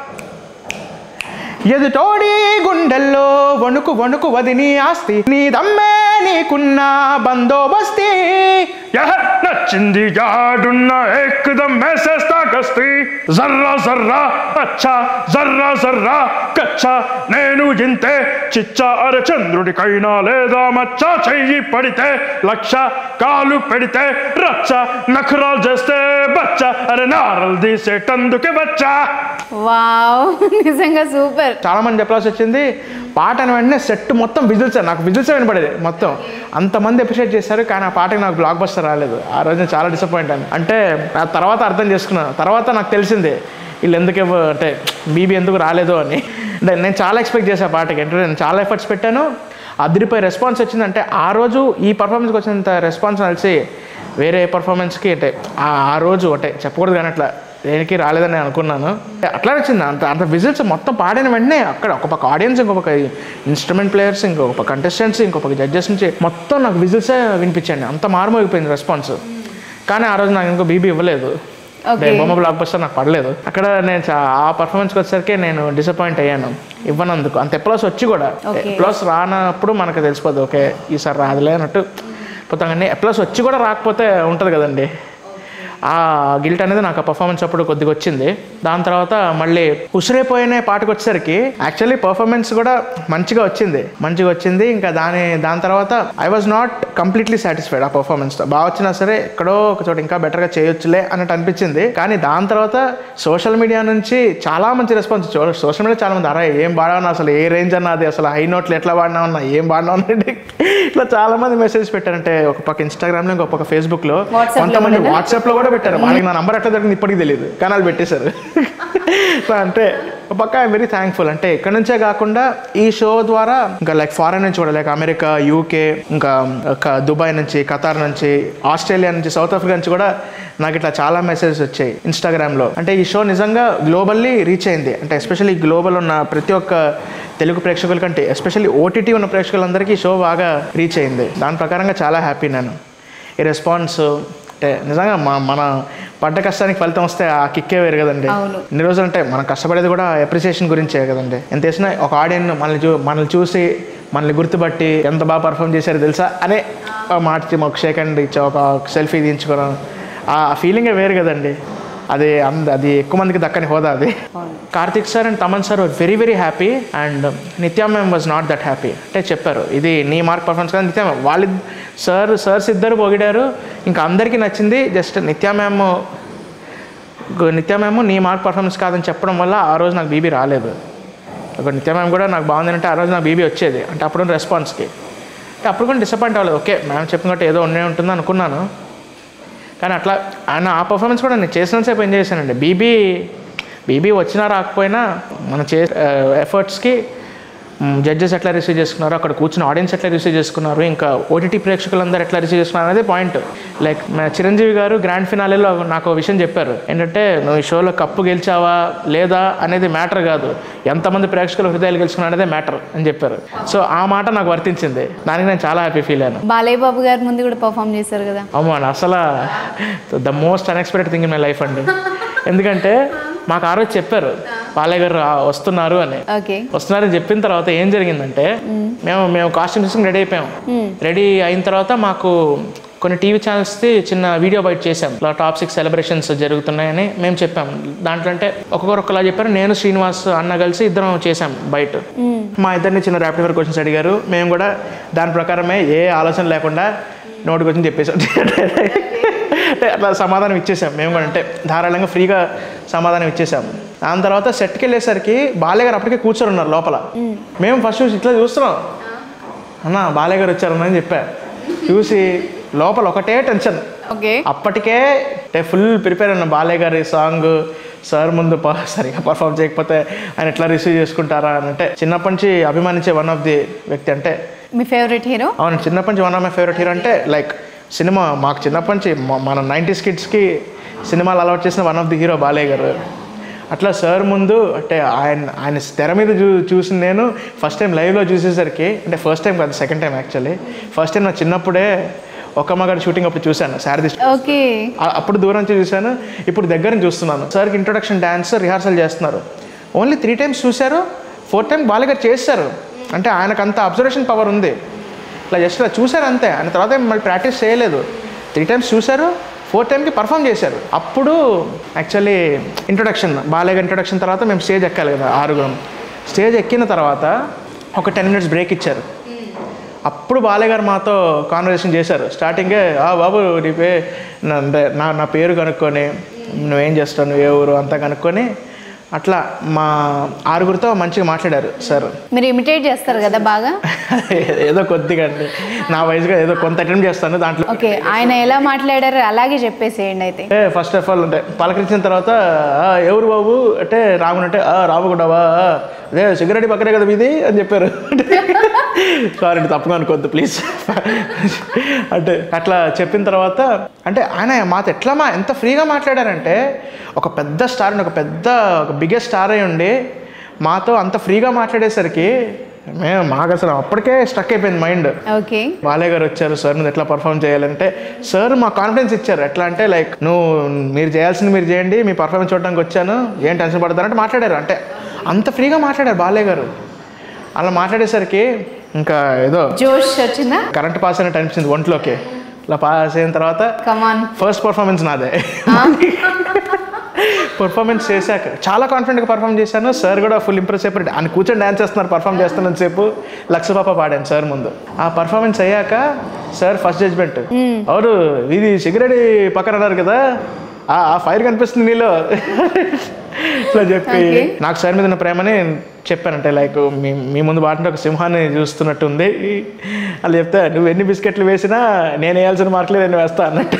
ఎదుటోడి గుండెల్లో వణుకు వణుకు వదిని ఆస్తి, నీ దమ్మే నీకున్న బందోబస్తి, నచ్చింది జాడున్న ఏకదం మేసేస్తా గస్తీ, జర్రా జర్రా అచ్చా జర్రా జర్రా కచ్చా, నేను ఇంతే చిచ్చా అర చంద్రుడికైనా లేదా మచ్చ, చెయ్యి పడితే లక్ష కాలు పెడితే రచ్చ, నఖరాలు చేస్తే బచ్చ అరే నారలు తీసేటందుకే వచ్చా. వావ్, నిజంగా సూపర్. చాలా మంది చెప్పాల్సి వచ్చింది. పాట అని వెంటనే సెట్ మొత్తం విజిల్స్, నాకు విజిల్స్ వినపడేది మొత్తం. అంతమంది అప్రిషియేట్ చేశారు, కానీ ఆ పాటకి నాకు బ్లాక్ బస్టర్ రాలేదు. ఆ రోజు నేను చాలా డిసప్పాయింట్ అయ్యాను. అంటే ఆ తర్వాత అర్థం చేసుకున్నాను. తర్వాత నాకు తెలిసింది వీళ్ళు ఎందుకు అంటే బీబీ ఎందుకు రాలేదు అని. అంటే నేను చాలా ఎక్స్పెక్ట్ చేసా పాటకి, అంటే నేను చాలా ఎఫర్ట్స్ పెట్టాను, అదిరిపోయి రెస్పాన్స్ వచ్చిందంటే ఆ రోజు ఈ పర్ఫార్మెన్స్కి వచ్చినంత రెస్పాన్స్ కలిసి వేరే పర్ఫార్మెన్స్కి అంటే ఆ రోజు అంటే చెప్పకూడదు కానీ అట్లా దేనికి రాలేదని నేను అనుకున్నాను. అట్లా వచ్చింది అంత విజిల్స్ మొత్తం పాడిన వెంటనే అక్కడ ఒక పక్క ఆడియన్స్, ఇంకొక ఇన్స్ట్రుమెంట్ ప్లేయర్స్, ఇంకొక కంటెస్టెంట్స్, ఇంకొక జడ్జెస్ నుంచి మొత్తం నాకు విజిల్సే వినిపించండి. అంత మారుమోగిపోయింది రెస్పాన్స్. కానీ ఆ రోజు నాకు ఇంకో బీబీ ఇవ్వలేదు, బొమ్మ బ్లాక్ బస్టర్ నాకు పడలేదు. అక్కడ నేను ఆ పర్ఫార్మెన్స్కి వచ్చేసరికి నేను డిసప్పాయింట్ అయ్యాను ఇవ్వనందుకు. అంత ఎప్లాస్ వచ్చి కూడా ఎప్లాస్ రానప్పుడు మనకు తెలిసిపోదు ఓకే ఈసారి రాదులే అన్నట్టు పోతాం. కానీ ఎప్లాస్ వచ్చి కూడా రాకపోతే ఉంటుంది కదండి, ఆ గిల్ట్ అనేది నాకు ఆ పర్ఫార్మెన్స్ అప్పుడు కొద్దిగా వచ్చింది. దాని తర్వాత మళ్ళీ ఉసిరైపోయిన పాటకు వచ్చేసరికి యాక్చువల్లీ పర్ఫార్మెన్స్ కూడా మంచిగా వచ్చింది. ఇంకా దాని తర్వాత I was not completely satisfied ఆ పర్ఫార్మెన్స్తో. బాగా వచ్చినా సరే ఎక్కడో ఒక చోట ఇంకా బెటర్గా చేయొచ్చులే అన్నట్టు అనిపించింది. కానీ దాని తర్వాత సోషల్ మీడియా నుంచి చాలా మంచి రెస్పాన్స్ వచ్చి, సోషల్ మీడియా చాలా మంది అరే ఏం పాడాను అసలు, ఏ రేంజ్ అన్నది అసలు, హై నోట్లు ఎట్లా పాడినా ఉన్నా, ఏం పాడినా ఉన్నాండి ఇట్లా చాలా మంది మెసేజ్ పెట్టారంటే ఒక పక్క ఇన్స్టాగ్రామ్లో, ఇంకొక పక్క ఫేస్బుక్లో, కొంతమంది వాట్సాప్లో కూడా పెట్టారు. వాళ్ళకి నా నంబర్ ఎట్లా జరిగింది ఇప్పటికీ తెలియదు, కానీ వాళ్ళు పెట్టేశారు. అంటే ఒక పక్క ఐఎమ్ వెరీ థ్యాంక్ఫుల్. అంటే ఇక్కడ నుంచే కాకుండా ఈ షో ద్వారా ఇంకా లైక్ ఫారెన్ నుంచి కూడా లైక్ అమెరికా, యూకే, ఇంకా దుబాయ్ నుంచి, ఖతార్ నుంచి, ఆస్ట్రేలియా నుంచి, సౌత్ ఆఫ్రికా నుంచి కూడా నాకు ఇట్లా చాలా మెసేజెస్ వచ్చాయి ఇన్స్టాగ్రామ్లో. అంటే ఈ షో నిజంగా గ్లోబల్లీ రీచ్ అయింది. అంటే ఎస్పెషల్లీ గ్లోబల్ ఉన్న ప్రతి ఒక్క తెలుగు ప్రేక్షకుల కంటే ఎస్పెషల్లీ ఓటీటీ ఉన్న ప్రేక్షకులందరికీ ఈ షో బాగా రీచ్ అయింది. దాని ప్రకారంగా చాలా హ్యాపీ నేను. ఈ రెస్పాన్స్ అంటే నిజంగా మన పడ్డ కష్టానికి ఫలితం వస్తే ఆ కిక్కే వేరు కదండి. ఇన్ని రోజులు అంటే మనం కష్టపడేది కూడా అప్రిసియేషన్ గురించే కదండి. ఎంత వేసినా ఒక ఆడియన్స్ మనల్ని చూసి మనల్ని గుర్తుపట్టి ఎంత బాగా పర్ఫామ్ చేశారో తెలుసా అనే మాట ఒక షేక్ హ్యాండ్ ఇచ్చా, ఒక సెల్ఫీ తీయించుకోవడం, ఆ ఫీలింగే వేరు కదండి. అది ఎక్కువ మందికి దక్కని హోదా అది. Karthik sir and Thaman sir very very happy and Nithya ma'am was not that happy. అంటే చెప్పారు ఇది నీ మార్క్ పర్ఫార్మెన్స్ కదా. నిత్యా మ్యామ్ వాళ్ళు సర్స్ ఇద్దరు పొగిడారు, ఇంకా అందరికీ నచ్చింది. జస్ట్ నిత్యా మ్యామ్ నీ మార్క్ పర్ఫార్మెన్స్ కాదని చెప్పడం వల్ల ఆ రోజు నాకు బీబీ రాలేదు. ఒక నిత్యా మ్యామ్ కూడా నాకు బాగుంది అంటే ఆ రోజు నాకు బీబీ వచ్చేది. అంటే అప్పుడు రెస్పాన్స్కి అంటే అప్పుడు కూడా డిసప్పాయింట్ అవ్వలేదు. ఓకే మ్యామ్ చెప్పినట్టు ఏదో ఉంటుంది అనుకున్నాను, కానీ అట్లా ఆయన ఆ పర్ఫార్మెన్స్ కూడా నేను చేసినంతసేపు ఎంజాయ్ చేశానండి. బీబీ వచ్చినా రాకపోయినా మనం ఎఫర్ట్స్కి జడ్జెస్ ఎట్లా రిసీవ్ చేసుకున్నారు, అక్కడ కూర్చున్న ఆడియన్స్ ఎట్లా రిసీవ్ చేసుకున్నారు, ఇంకా ఓటీటీ ప్రేక్షకులందరూ ఎట్లా రిసీవ్ చేసుకున్నారు అనేది పాయింట్. లైక్ చిరంజీవి గారు గ్రాండ్ ఫినాలేలో నాకు ఒక విషయం చెప్పారు ఏంటంటే నువ్వు ఈ షోలో కప్పు గెలిచావా లేదా అనేది మ్యాటర్ కాదు, ఎంతమంది ప్రేక్షకులు హృదయాలు గెలుచుకున్నా అనేది మ్యాటర్ అని చెప్పారు. సో ఆ మాట నాకు వర్తించింది, దానికి నేను చాలా హ్యాపీ ఫీల్ అయ్యాను. బాలయ్య బాబు గారి ముందు కూడా పర్ఫామ్ చేశారు కదా. అవును, అసలు the most unexpected thing in my life అండి. ఎందుకంటే మాకు ఆ రోజు చెప్పారు బాలయ్య గారు వస్తున్నారని చెప్పిన తర్వాత ఏం జరిగిందంటే మేము కాస్ట్యూమ్స్ రెడీ అయిపోయాం. రెడీ అయిన తర్వాత మాకు కొన్ని టీవీ ఛానల్స్ది చిన్న వీడియో బయట చేసాం, ఇలా టాప్ 6 సెలబ్రేషన్స్ జరుగుతున్నాయని మేము చెప్పాం. దాంట్లో అంటే ఒక్కొక్కరు ఒకలా చెప్పారు. నేను శ్రీనివాస్ అన్న కలిసి ఇద్దరం చేసాం బయట. మా ఇద్దరిని చిన్న ర్యాపిడ్ ఫైర్ క్వశ్చన్స్ అడిగారు, మేము కూడా దాని ప్రకారమే ఏ ఆలోచన లేకుండా నోటికి వచ్చి చెప్పేసాం. అంటే అట్లా సమాధానం ఇచ్చేసాం మేము కూడా, అంటే ధారాళంగా ఫ్రీగా సమాధానం ఇచ్చేసాం. దాని తర్వాత సెట్కి వెళ్ళేసరికి బాలయ్య గారు అప్పటికే కూర్చొని ఉన్నారు లోపల. మేము ఫస్ట్ చూసి ఇట్లా చూస్తున్నాం, అన్న బాలయ్య గారు వచ్చారని చెప్పా. చూసి లోపల ఒకటే టెన్షన్. అప్పటికే ఫుల్ ప్రిపేర్ అన్న బాలయ్య గారి సాంగ్ సార్ ముందు సరిగా పర్ఫామ్ చేయకపోతే ఆయన ఎట్లా రిసీవ్ చేసుకుంటారా అని. అంటే చిన్నప్పటి నుంచి అభిమానించే వన్ ఆఫ్ ది వ్యక్తి. అంటే మీ ఫేవరెట్ హీరో? అవును, చిన్నప్పటి నుంచి one of my favourite hero. అంటే లైక్ సినిమా మాకు చిన్నప్పటి నుంచి మన 90s కిడ్స్కి సినిమాలు అలవాటు చేసిన one of the hero Balayya garu. అట్లా సార్ ముందు అంటే ఆయన తెర మీద చూసి నేను ఫస్ట్ టైం లైవ్లో చూసేసరికి, అంటే ఫస్ట్ టైం కాదు second time actually. First time నా చిన్నప్పుడే ఒక మగాడు షూటింగ్ అప్పుడు చూశాను శారది. అప్పుడు దూరం నుంచి చూశాను, ఇప్పుడు దగ్గర నుంచి చూస్తున్నాను. సార్కి ఇంట్రొడక్షన్ డ్యాన్స్ రిహార్సల్ చేస్తున్నారు. ఓన్లీ 3 times చూశారు, 4th time బాలయ్య గారు చేస్తారు. అంటే ఆయనకు అంత అబ్జర్వేషన్ పవర్ ఉంది. ఇట్లా జస్ట్ ఇలా చూశారు అంతే, ఆయన తర్వాత మళ్ళీ ప్రాక్టీస్ చేయలేదు. 3 times చూశారు, 4th timeకి పర్ఫామ్ చేశారు. అప్పుడు యాక్చువల్లీ బాలయ్య గారి ఇంట్రొడక్షన్ తర్వాత మేము స్టేజ్ ఎక్కాలి కదా 6 స్టేజ్ ఎక్కిన తర్వాత ఒక 10 minutes బ్రేక్ ఇచ్చారు. అప్పుడు బాలయ్య గారు మాతో కాన్వర్సేషన్ చేశారు. స్టార్టింగే బాబు నా పేరు కనుక్కొని నువ్వేం చేస్తావు, నువ్వు ఏ ఊరు అంతా కనుక్కొని అట్లా మా ఆరుగురితో మంచిగా మాట్లాడారు సార్. మీరు ఇమిటేట్ చేస్తారు కదా బాగా? ఏదో కొద్దిగా అండి, నా వయసుగా ఏదో కొంత అటెంప్ట్ చేస్తాను దాంట్లో. ఓకే, ఆయన ఎలా మాట్లాడారు అలాగే చెప్పేసేయండి అయితే. ఫస్ట్ ఆఫ్ ఆల్ అంటే పలకరించిన తర్వాత ఎవరు బాబు అంటే రాముడు అంటే రామగుండవా, అదే సింగరెడ్డి పక్కనే కదా మీది అని చెప్పారు. సారీ అండి తప్పుగా అనుకోవద్దు ప్లీజ్. అంటే అట్లా చెప్పిన తర్వాత అంటే ఆయన మాతో ఎంత ఫ్రీగా మాట్లాడారంటే, ఒక పెద్ద స్టార్ ఒక బిగ్గెస్ట్ స్టార్ అయి ఉండి మాతో అంత ఫ్రీగా మాట్లాడేసరికి మాకు అసలు అప్పటికే స్ట్రక్ అయిపోయింది మైండ్. ఓకే, బాలయ్య గారు వచ్చారు, సార్ నువ్వు ఎట్లా పర్ఫామ్ చేయాలంటే సార్ మా కాన్ఫిడెన్స్ ఇచ్చారు. ఎట్లా అంటే లైక్ మీరు చేయాల్సింది మీరు చేయండి, మీ పర్ఫార్మెన్స్ చూడడానికి వచ్చాను, ఏం టెన్షన్ పడతారంటే మాట్లాడారు. అంటే అంత ఫ్రీగా మాట్లాడారు బాలయ్య గారు. అలా మాట్లాడేసరికి ఇంకా ఏదో జోష్ వచ్చిందా, కరెంట్ పాస్ అయినట్టు అనిపించింది ఒంట్లోకి. ఇలా పాస్ అయిన తర్వాత ఫస్ట్ పర్ఫార్మెన్స్ నాదే. పర్ఫార్మెన్స్ చేశాక చాలా కాన్ఫిడెంట్గా పర్ఫామ్ చేశాను. సార్ కూడా ఫుల్ ఇంప్రెస్ అయిపోయారు. ఆయన కూర్చొని డ్యాన్స్ చేస్తున్నారు, పర్ఫామ్ చేస్తున్నంత సేపు లక్ష పాప పాడాను సార్ ముందు. ఆ పర్ఫార్మెన్స్ అయ్యాక సార్ ఫస్ట్ జడ్జ్మెంట్, అవును ఇది సిగరెట్ పక్కన అన్నారు కదా, ఆ ఫైర్ కనిపిస్తుంది నీలో ఇట్లా చెప్పి నాకు సార్ మీద ఉన్న ప్రేమని చెప్పానంటే లైక్ మీ ముందు పాటంటే ఒక సింహాన్ని చూస్తున్నట్టు ఉంది. అలా చెప్తే నువ్వు ఎన్ని బిస్కెట్లు వేసినా నేను వేయాల్సిన మార్కులు నేను వేస్తా అన్నట్టు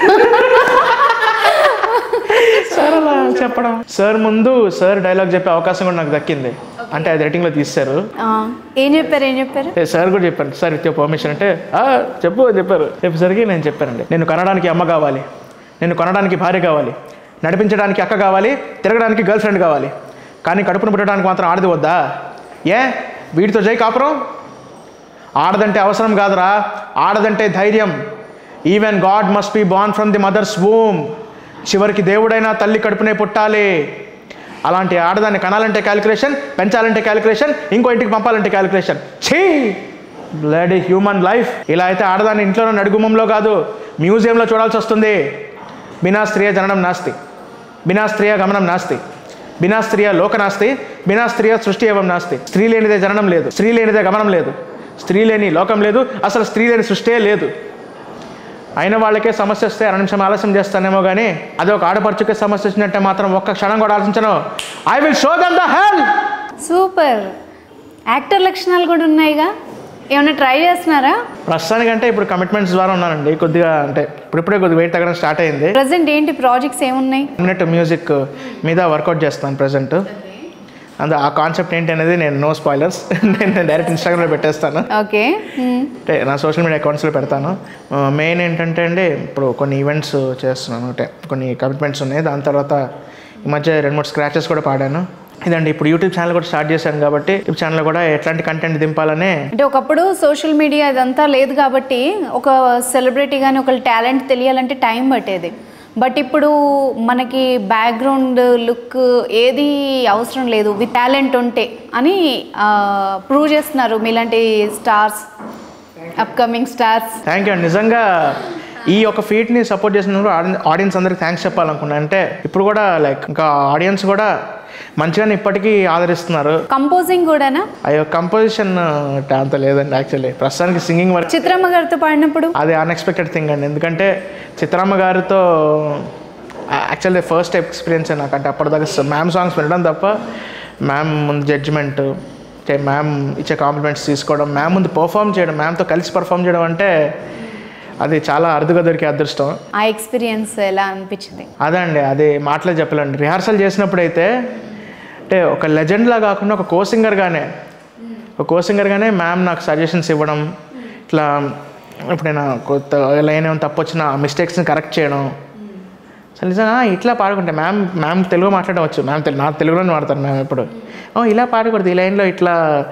సార్ అలా చెప్పడం. సార్ ముందు సార్ డైలాగ్ చెప్పే అవకాశం కూడా నాకు దక్కింది. అంటే అది రైటింగ్లో తీశారు. ఏం చెప్పారు? సార్ కూడా చెప్పాను, సార్ విత్ పర్మిషన్ అంటే చెప్పు అని చెప్పారు. చెప్పేసరికి నేను చెప్పానండి, నేను కనడానికి అమ్మ కావాలి, నేను కొనడానికి భార్య కావాలి, నడిపించడానికి అక్క కావాలి, తిరగడానికి గర్ల్ ఫ్రెండ్ కావాలి, కానీ కడుపును పుట్టడానికి మాత్రం ఆడది వద్దా? వీటితో జై కాపురం? ఆడదంటే అవసరం కాదురా, ఆడదంటే ధైర్యం. Even God must be born from the mother's womb. చివరికి దేవుడైనా తల్లి కడుపునే పుట్టాలి. అలాంటి ఆడదాన్ని కనాలంటే క్యాలిక్యులేషన్, పెంచాలంటే క్యాలిక్యులేషన్, ఇంకో ఇంటికి పంపాలంటే క్యాలిక్యులేషన్. ఛీ బ్లడీ హ్యూమన్ లైఫ్. ఇలా అయితే ఆడదాన్ని ఇంట్లోనూ నడుగుమంలో కాదు మ్యూజియంలో చూడాల్సి వస్తుంది. బినా స్త్రీయ జననం నాస్తి, బినా స్త్రీయ గమనం నాస్తి, బినా స్త్రీయ లోక నాస్తి, బినా స్త్రీయ సృష్టి ఏవం నాస్తి. స్త్రీ లేనిదే జననం లేదు, స్త్రీ లేనిదే గమనం లేదు, స్త్రీ లేని లోకం లేదు, అసలు స్త్రీ లేని సృష్టే లేదు. అయిన వాళ్ళకే సమస్య వస్తే 2 నిమిషం ఆలస్యం చేస్తానేమో కానీ అదే ఒక ఆడపడుచుకే సమస్య వచ్చినట్టే మాత్రం ఒక్క క్షణం కూడా ఆలోచించను. I will show them the hell. Super. Actor లక్షణాలు కూడా ఉన్నాయిగా, ఏమైనా ట్రై చేస్తున్నారా? ప్రస్తుతానికంటే ఇప్పుడు కమిట్మెంట్స్ ద్వారా ఉన్నానండి. కొద్దిగా అంటే ఇప్పుడిప్పుడే కొద్దిగా వెయిట్ తగ్గడం స్టార్ట్ అయింది. ప్రెసెంట్ ఏంటి ప్రాజెక్ట్స్ ఏమున్నాయి? మ్యూజిక్ మీద వర్కౌట్ చేస్తాను ప్రెసెంట్. ఆ కాన్సెప్ట్ ఏంటి అనేది నేను నో స్పాయిలర్స్, నేను డైరెక్ట్ ఇన్స్టాగ్రామ్లో పెట్టేస్తాను. ఓకే, అంటే నా సోషల్ మీడియా అకౌంట్స్లో పెడతాను. మెయిన్ ఏంటంటే అండి, ఇప్పుడు కొన్ని ఈవెంట్స్ చేస్తున్నాను, అంటే కొన్ని కమిట్మెంట్స్ ఉన్నాయి. దాని తర్వాత ఈ మధ్య 2-3 స్క్రాచెస్ కూడా పాడాను. ఇదండి ఇప్పుడు యూట్యూబ్ ఛానల్ కూడా స్టార్ట్ చేశాను కాబట్టి యూట్యూబ్ ఛానల్ కూడా ఎట్లాంటి కంటెంట్ దింపాలనే. అంటే ఒకప్పుడు సోషల్ మీడియా ఇదంతా లేదు కాబట్టి ఒక సెలబ్రిటీ కానీ ఒక టాలెంట్ తెలియాలంటే టైం పట్టేది. బట్ ఇప్పుడు మనకి బ్యాక్గ్రౌండ్ లుక్ ఏది అవసరం లేదు, విత్ టాలెంట్ ఉంటే అని ప్రూవ్ చేస్తున్నారు మీలాంటి stars, upcoming stars. Thank you అండి. నిజంగా ఈ ఒక ఫీట్ని సపోర్ట్ చేసినందుకు ఆడియన్స్ అందరికి థ్యాంక్స్ చెప్పాలనుకున్నా. అంటే ఇప్పుడు కూడా లైక్ ఇంకా ఆడియన్స్ కూడా మంచిగానే ఇప్పటికీ ఆదరిస్తున్నారు. కంపోజింగ్ కూడానా? అయ్యో కంపోజిషన్ అంత లేదండి యాక్చువల్లీ. ప్రస్తుతానికి సింగింగ్ వర్క్. చిత్రమ్మ గారితో పాడినప్పుడు అది అన్ఎక్స్పెక్టెడ్ థింగ్ అండి. ఎందుకంటే చిత్రమ్మ గారితో యాక్చువల్లీ ఫస్ట్ ఎక్స్పీరియన్స్ నాకు. అంటే అప్పటిదాకా మ్యామ్ సాంగ్స్ వినడం తప్ప మ్యామ్ ముందు జడ్జిమెంట్, మ్యామ్ ఇచ్చే కాంప్లిమెంట్స్ తీసుకోవడం, మ్యామ్ ముందు పర్ఫామ్ చేయడం, మ్యామ్తో కలిసి పర్ఫామ్ చేయడం అంటే అది చాలా అరుదుగా దొరికే అదృష్టం. ఆ ఎక్స్పీరియన్స్ ఎలా అనిపించింది? అదే అండి, అది మాటలే చెప్పలేండి. రిహార్సల్ చేసినప్పుడైతే అంటే ఒక లెజెండ్లా కాకుండా ఒక కో సింగర్గానే మ్యామ్ నాకు సజెషన్స్ ఇవ్వడం, ఇట్లా ఇప్పుడు నేను కొత్త లైన్ ఏమైనా తప్పు వచ్చిన మిస్టేక్స్ని కరెక్ట్ చేయడం. అసలు నిజంగా ఇట్లా పాడుకుంటే మ్యామ్ తెలుగు మాట్లాడవచ్చు, నాకు తెలుగులోనే వాడతాను మ్యామ్ ఎప్పుడు. ఇలా పాడకూడదు, ఈ లైన్లో ఇట్లా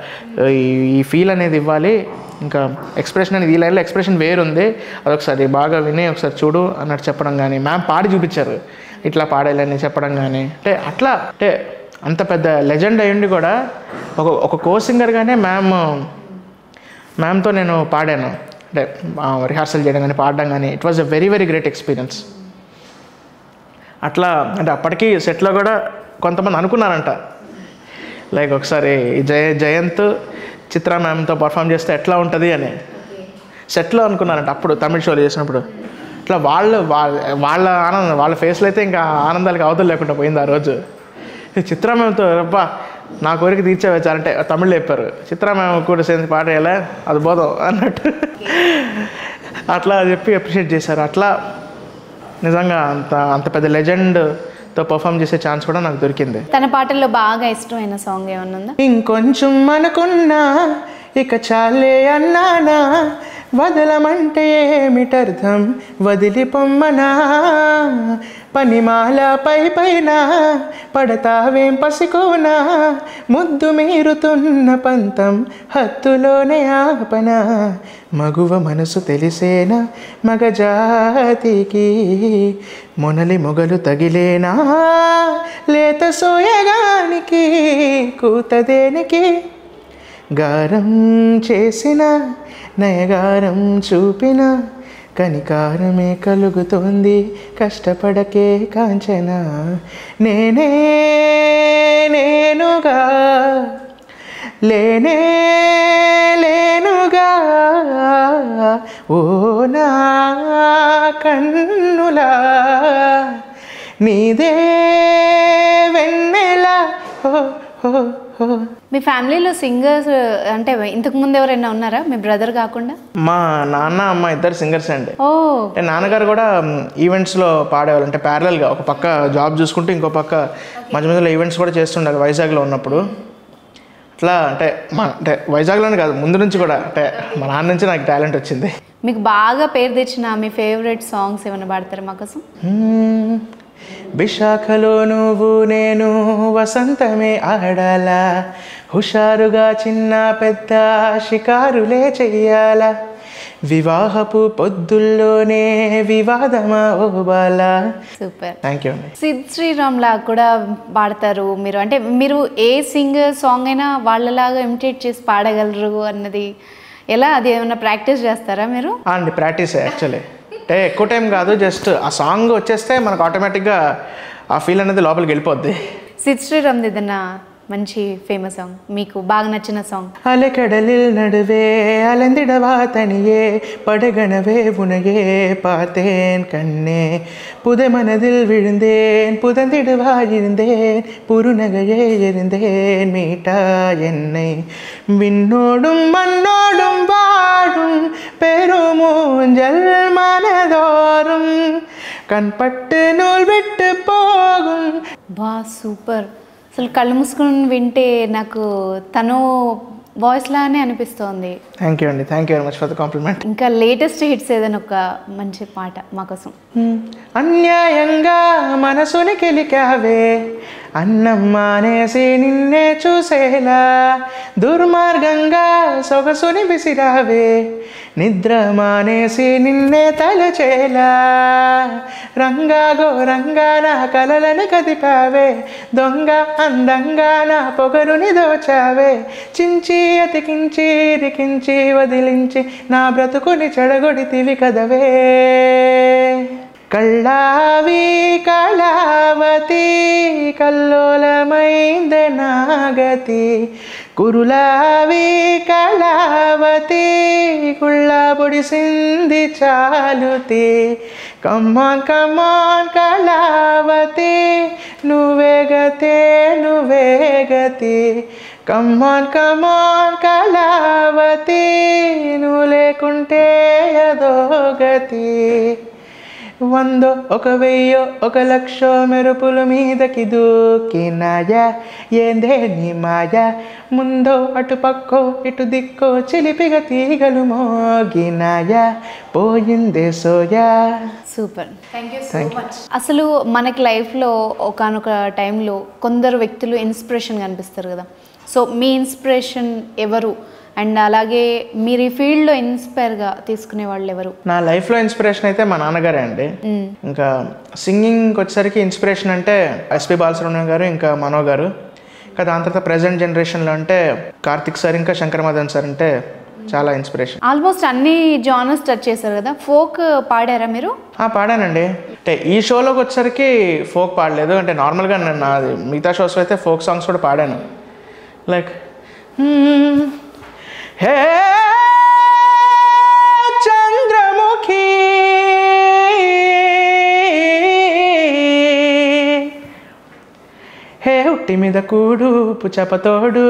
ఈ ఫీల్ అనేది ఇవ్వాలి, ఇంకా ఎక్స్ప్రెషన్ అనేది ఈ లైన్లో ఎక్స్ప్రెషన్ వేరుంది, అదొకసారి బాగా విని ఒకసారి చూడు అన్నట్టు చెప్పడం కానీ, మ్యామ్ పాడి చూపించారు ఇట్లా పాడాలని చెప్పడం కానీ. అంటే అట్లా అంటే అంత పెద్ద లెజెండ్ అయ్యుండి కూడా ఒక కో సింగర్గానే మ్యామ్తో నేను పాడాను. అంటే రిహార్సల్ చేయడం కానీ పాడడం కానీ it was a very very great experience. అట్లా అంటే అప్పటికి సెట్లో కూడా కొంతమంది అనుకున్నారంట లైక్ ఒకసారి జయంత్ చిత్ర మ్యామ్తో పర్ఫామ్ చేస్తే ఎట్లా ఉంటుంది అని సెట్లో అనుకున్నారంట. అప్పుడు తమిళ షోలు చేసినప్పుడు ఇట్లా వాళ్ళ ఆనందం, వాళ్ళ ఫేస్లో అయితే ఇంకా ఆనందాలకి అవతలు లేకుండా పోయింది ఆ రోజు. చిత్రామేమతో అబ్బా నా కోరిక తీర్చేవచ్చు అంటే తమిళ్లో చెప్పారు, చిత్రామేమ కూడా సేంది పాట వేయాలా అది పోదాం అన్నట్టు అట్లా చెప్పి అప్రిషియేట్ చేశారు. అట్లా నిజంగా అంత పెద్ద లెజెండ్తో పర్ఫామ్ చేసే ఛాన్స్ కూడా నాకు దొరికింది. తన పాటల్లో బాగా ఇష్టమైన సాంగ్ ఏమన్నా ఉందా? ఇంకొంచెం అనుకున్నా ఇక చాలే అన్నానా, వదలమంటే ఏమిటర్థం వదిలి పొమ్మనా, పనిమాల పైన పడతావేం పసికోనా, ముద్దు మీరుతున్న పంతం హత్తులోనే ఆపన, మగువ మనసు తెలిసేనా మగజాతికి, మొనలి మొగలు తగిలేనా లేత సోయగానికి, కూతదేనికి గారం చేసిన నయగారం చూపిన, కనికారమే కలుగుతోంది కష్టపడకే కాంచన, నేనే నేనుగా లేనే లేనుగా, ఓ నా కన్నులా నీదే వెన్నెలా. మీ ఫ్యామిలీలో సింగర్స్ అంటే ఇంతకు ముందు ఎవరైనా ఉన్నారా మీ బ్రదర్ కాకుండా? మా నాన్న అమ్మ ఇద్దరు సింగర్స్ అండి. ఓ నాన్నగారు కూడా ఈవెంట్స్లో పాడేవాళ్ళు, అంటే ప్యారలల్గా ఒక పక్క జాబ్ చూసుకుంటూ ఇంకో పక్క మధ్య మధ్యలో ఈవెంట్స్ కూడా చేస్తుండాలి వైజాగ్లో ఉన్నప్పుడు. అట్లా అంటే వైజాగ్లోనే కాదు ముందు నుంచి కూడా అంటే మా నాన్న నుంచి నాకు టాలెంట్ వచ్చింది. మీకు బాగా పేరు తెచ్చిన మీ ఫేవరెట్ సాంగ్స్ ఏమైనా పాడతారా మా కోసం? విశాఖలో నువ్వు నేను వసంతమే ఆడాలా, హుషారుగా చిన్న పెద్ద షికారులే చెయ్యాలా, వివాహపు పొద్దుల్లోనే వివాదమా ఓ బాలా. సూపర్, థ్యాంక్ యూ అండి. సిద్ శ్రీరామ్ లా కూడా పాడతారు మీరు, అంటే మీరు ఏ సింగర్ సాంగ్ అయినా వాళ్ళలాగా ఇమిటేట్ చేసి పాడగలరు అన్నది ఎలా? అది ఏమైనా ప్రాక్టీస్ చేస్తారా మీరు? అండి ప్రాక్టీస్ యాక్చువల్లీ అంటే ఎక్కువ టైం కాదు, జస్ట్ ఆ సాంగ్ వచ్చేస్తే మనకు ఆటోమేటిక్గా ఆ ఫీల్ అనేది లోపలికి వెళ్ళిపోద్ది. సిద్ శ్రీరామ్ ఏదన్నా మంచి ఫేమస్ సాంగ్ మీకు బాగా నచ్చిన సాంగ్? அலைக்கடலில் நடுவே அலைந்திடவா தனியே படகனவே உனையே பார்த்தேன் கண்ணே, புதை மனதில் விழுந்தேன் புதந்திடுவா இருந்தேன் புருநகையே இருந்தேன் மீட்டா என்னை, விண்ணோடும் மண்ணோடும் வாழும் பெருமூஞ்சல் மனதோறும் கண்பட்டு நூல் விட்டு போகும். బా సూపర్, అసలు కళ్ళు మూసుకుని వింటే నాకు తను వాయిస్ లానే అనిపిస్తోంది. థ్యాంక్ యూ అండి, thank you very much for the compliment. ఇంకా లేటెస్ట్ హిట్స్ ఏదైనా ఒక మంచి పాట మా కోసం. అన్యాయంగా మనసుని కెలికావే, అన్నం మానేసి నిన్నే చూసేలా, దుర్మార్గంగా సొగసుని విసిరావే, నిద్ర మానేసి నిన్నే తలచేలా, రంగా ఘోరంగా నా కలలని కదిపావే, దొంగ అందంగా నా పొగరుని దోచావే, చించి అతికించి ఇరికించి వదిలించి నా బ్రతుకుని చెడగొడితివి కదవే, కళ్ళావి కళావతి కల్లోలమైంద నాగతి, కురులావి కళావతి కుళ్ళ పొడిసింది చాలుతి, కమ్మాన్ కమ్మాన్ కళావతి నువ్వే గతే నువ్వే గతి, కమ్మాన్ కమ్మాన్ కళావతి నువ్వు లేకుంటే అదో గతి, వందో ఒక వెయ్యో ఒక లక్షో మెరుపుల మీదకి దూకినాయా, ఏందే నీ మాయా, ముందో అటు పక్కో ఇటు దిక్కో చిలిపిగా తీగలు మోగినాయా, పోయిందే సోయా. Super, thank you so much. అసలు మనకి లైఫ్లో ఒకానొక టైంలో కొందరు వ్యక్తులు ఇన్స్పిరేషన్గా అనిపిస్తారు కదా, సో మీ ఇన్స్పిరేషన్ ఎవరు? అండ్ అలాగే మీరు ఈ ఫీల్డ్లో ఇన్స్పైర్గా తీసుకునే వాళ్ళు ఎవరు? నా లైఫ్లో ఇన్స్పిరేషన్ అయితే మా నాన్నగారే అండి. ఇంకా సింగింగ్కి వచ్చేసరికి ఇన్స్పిరేషన్ అంటే ఎస్పి బాలసుబ్రహ్మణ్యం గారు, ఇంకా మనో గారు. ఇంకా దాని తర్వాత ప్రజెంట్ జనరేషన్లో అంటే కార్తిక్ సార్, ఇంకా శంకర్ మదన్ సార్ అంటే చాలా ఇన్స్పిరేషన్. ఆల్మోస్ట్ అన్ని జానర్స్ టచ్ చేశారు కదా, ఫోక్ పాడారా మీరు? పాడానండి. అంటే ఈ షోలోకి వచ్చేసరికి ఫోక్ పాడలేదు, అంటే నార్మల్గా నా మిగతా షోస్లో అయితే ఫోక్ సాంగ్స్ కూడా పాడాను. లైక్ హే చంద్రముఖి హే ఉట్టి మీద కూడు పుచపతోడు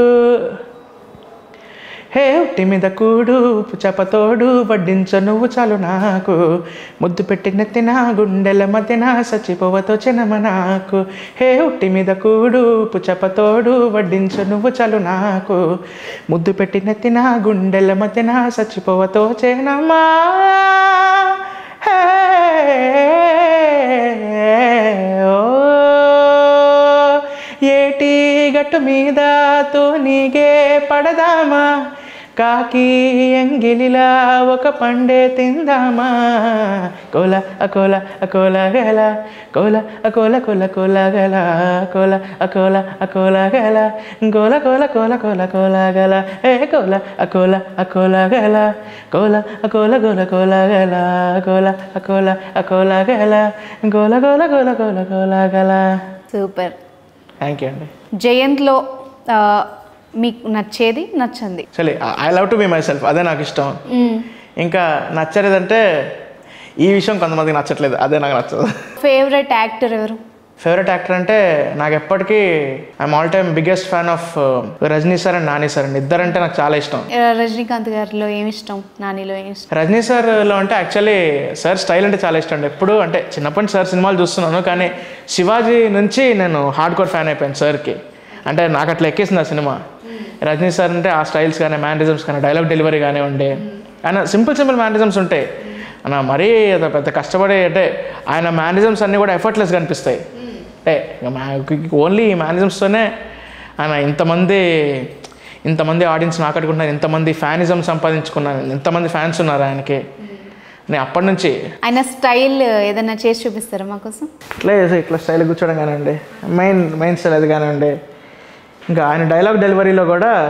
హే ఉట్టి మీద కూడు పుచపతోడు వడ్డించ నువ్వు చాలు నాకు ముద్దు పెట్టి నెత్తిన గుండెల మధ్యన సచ్చిపోవతో చినమ నాకు హే ఉట్టి మీద కూడు పుచపతోడు వడ్డించ నువ్వు చాలు నాకు ముద్దు పెట్టి నెత్తిన గుండెల మధ్యన సచ్చిపోవతో చినమా హే ఏటి గట్టు మీద తూనిగే పడదామా కాకి ఎంగిలిలా ఒక పండే తిందామా కోల అకోల అకోల గల కోల అకోల కోల కోల గల కోల అకోల అకోల గల గోల కోల కోల కోల కోల గల ఏ కోల అకోల అకోల గల కోల అకోల గోల కోల గల కోల అకోల అకోల గల గోల గోల గోల కోల కోల గల. సూపర్. థ్యాంక్ యూ అండి. జయంత్లో మీకు నచ్చేది నచ్చంది? సరే, I love to be myself, అదే నాకు ఇష్టం. ఇంకా నచ్చలేదంటే ఈ విషయం కొంతమందికి నచ్చట్లేదు, అదే నాకు నచ్చదు. ఫేవరెట్ యాక్టర్ ఎవరు? ఫేవరెట్ యాక్టర్ అంటే నాకు ఎప్పటికీ I'm all time biggest fan of Rajini sir and Nani sir అండి. ఇద్దరంటే నాకు చాలా ఇష్టం. రజనీకాంత్ గారిలో ఏమి ఇష్టం, నానిలో ఏమి ఇష్టం? రజనీ సార్లో అంటే యాక్చువల్లీ సార్ స్టైల్ అంటే చాలా ఇష్టం అండి. ఎప్పుడు అంటే చిన్నప్పటి నుంచి సార్ సినిమాలు చూస్తున్నాను, కానీ శివాజీ నుంచి నేను హార్డ్ కోర్ ఫ్యాన్ అయిపోయాను సార్కి. అంటే నాకు అట్లా ఎక్కేసింది ఆ సినిమా. రజనీ సార్ అంటే ఆ స్టైల్స్ కానీ మ్యానరిజమ్స్ కానీ డైలాగ్ డెలివరీ కానివ్వండి, ఆయన సింపుల్ మ్యానరిజమ్స్ ఉంటాయి. అన్న మరీ పెద్ద కష్టపడి అంటే ఆయన మ్యానరిజమ్స్ అన్నీ కూడా ఎఫర్ట్లెస్గా అనిపిస్తాయి. అంటే ఓన్లీ ఈ మ్యానరిజమ్స్తోనే ఆయన ఇంతమంది ఆడియన్స్ని ఆకట్టుకుంటున్నారు, ఇంతమంది ఫ్యానిజం సంపాదించుకున్నారు, ఇంతమంది ఫ్యాన్స్ ఉన్నారు ఆయనకి. నేను అప్పటి నుంచి ఆయన స్టైల్ ఏదైనా చేసి చూపిస్తారా మాకోసం? ఇట్లా స్టైల్ కూర్చోవడం కానివ్వండి, మెయిన్ స్టైల్ అది కానివ్వండి. ఇంకా ఆయన డైలాగ్ డెలివరీలో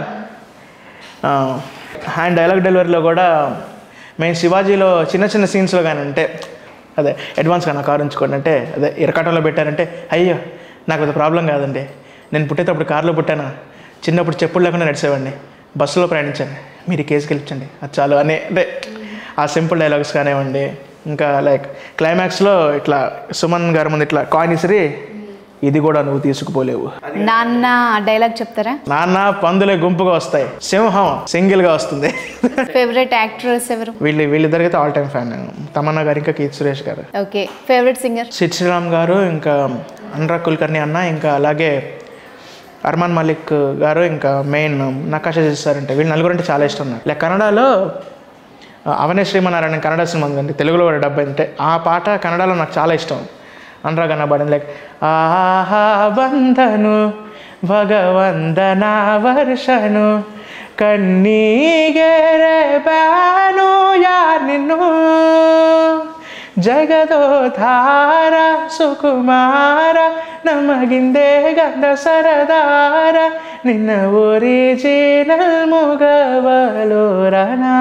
కూడా మెయిన్ శివాజీలో చిన్న సీన్స్లో కానీ అంటే అదే అడ్వాన్స్గా నా కారు ఉంచుకోండి అంటే అదే ఇరకాటంలో పెట్టారంటే అయ్యో నాకు అది ప్రాబ్లం కాదండి, నేను పుట్టేటప్పుడు కారులో పుట్టానా, చిన్నప్పుడు చెప్పులు లేకుండా నడిచేవాడిని, బస్సులో ప్రయాణించాను, మీరు కేసుకి వెళ్ళించండి అది చాలు అని అంటే ఆ సింపుల్ డైలాగ్స్ కానివ్వండి. ఇంకా లైక్ క్లైమాక్స్లో ఇట్లా సుమన్ గారి ముందు ఇట్లా కాయిన్ ఇసిరి ఇది కూడా నువ్వు తీసుకుపోలేవు నాన్న డైలాగ్ చెప్తారా? నాన్న పందులే గుంపుగా వస్తాయి, సింహం సింగిల్గా వస్తుంది. ఫేవరెట్ యాక్ట్రెస్ ఎవరు? వీళ్ళిద్దరికైతే ఆల్ టైమ్ ఫ్యాన్ నేను. తమన్నా గారు, ఇంకా కీర్తి సురేష్ గారు. Okay. Favourite singer? Sid Sriram గారు, ఇంకా అనురాగ్ కుల్కర్ణి అన్న, ఇంకా అలాగే అర్మాన్ మలిక్ గారు, ఇంకా మెయిన్ నకాషా చేస్తారంటే వీళ్ళు నలుగురు అంటే చాలా ఇష్టం నాకు. లైక్ కన్నడలో అవనే శ్రీమన్నారాయణ కన్నడ సినిమా ఉందండి, తెలుగులో కూడా డబ్బు అంటే ఆ పాట కన్నడలో నాకు చాలా ఇష్టం. అనురాగ్ అన్న పాడింది లైక్ ఆహా బంధను భగవందన వర్షను ಕಣ್ಣಿಗೆರೆ ಬಾನು ಯಾರ್ ನಿನ್ನು ಜಗದೋಧಾರ ಸುಕುಮಾರ ನಮಗಿಂದೆ ಗಂಧ ಸರದಾರ ನಿನ್ನ ಒರಿಜಿನಲ್ ಮುಗವಲೋರನ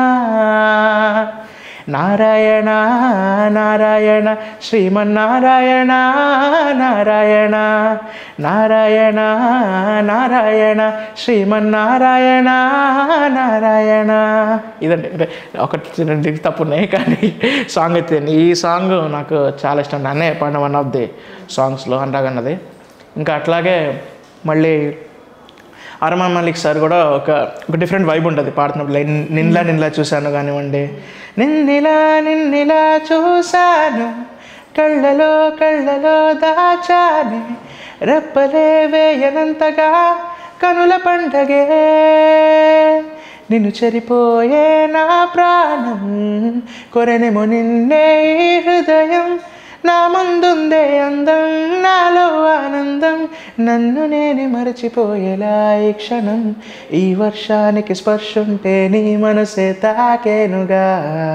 ನಾರಾಯಣ ನಾರಾಯಣ ಶ್ರೀಮನ್ನಾರಾಯಣ ನಾರಾಯಣ నారాయణ నారాయణ శ్రీమన్నారాయణ నారాయణ. ఇదండి ఒకటి రెండు తప్పు ఉన్నాయి కానీ సాంగ్ అయితే ఈ సాంగ్ నాకు చాలా ఇష్టం. నన్నే పాడిన వన్ ఆఫ్ ది సాంగ్స్లో అనురాగ్ అన్నది. ఇంకా అట్లాగే మళ్ళీ అర్మాన్ మలిక్ సార్ కూడా ఒక డిఫరెంట్ వైబ్ ఉంటుంది పాడుతున్నప్పుడు. లైక్ నిన్లా చూశాను కానివ్వండి, నిన్నిలా చూశాను కళ్ళలో దాచానే రెప్పలే వేయనంతగా కనుల పండగే నిన్ను చెరిపోయే నా ప్రాణం కొరెనేమో నిన్నే ఈ హృదయం నా ముందుందే అందం నాలో ఆనందం నన్ను నేను మరచిపోయేలా ఈ క్షణం ఈ వర్షానికి స్పర్శుంటే నీ మనసే తాకేనుగా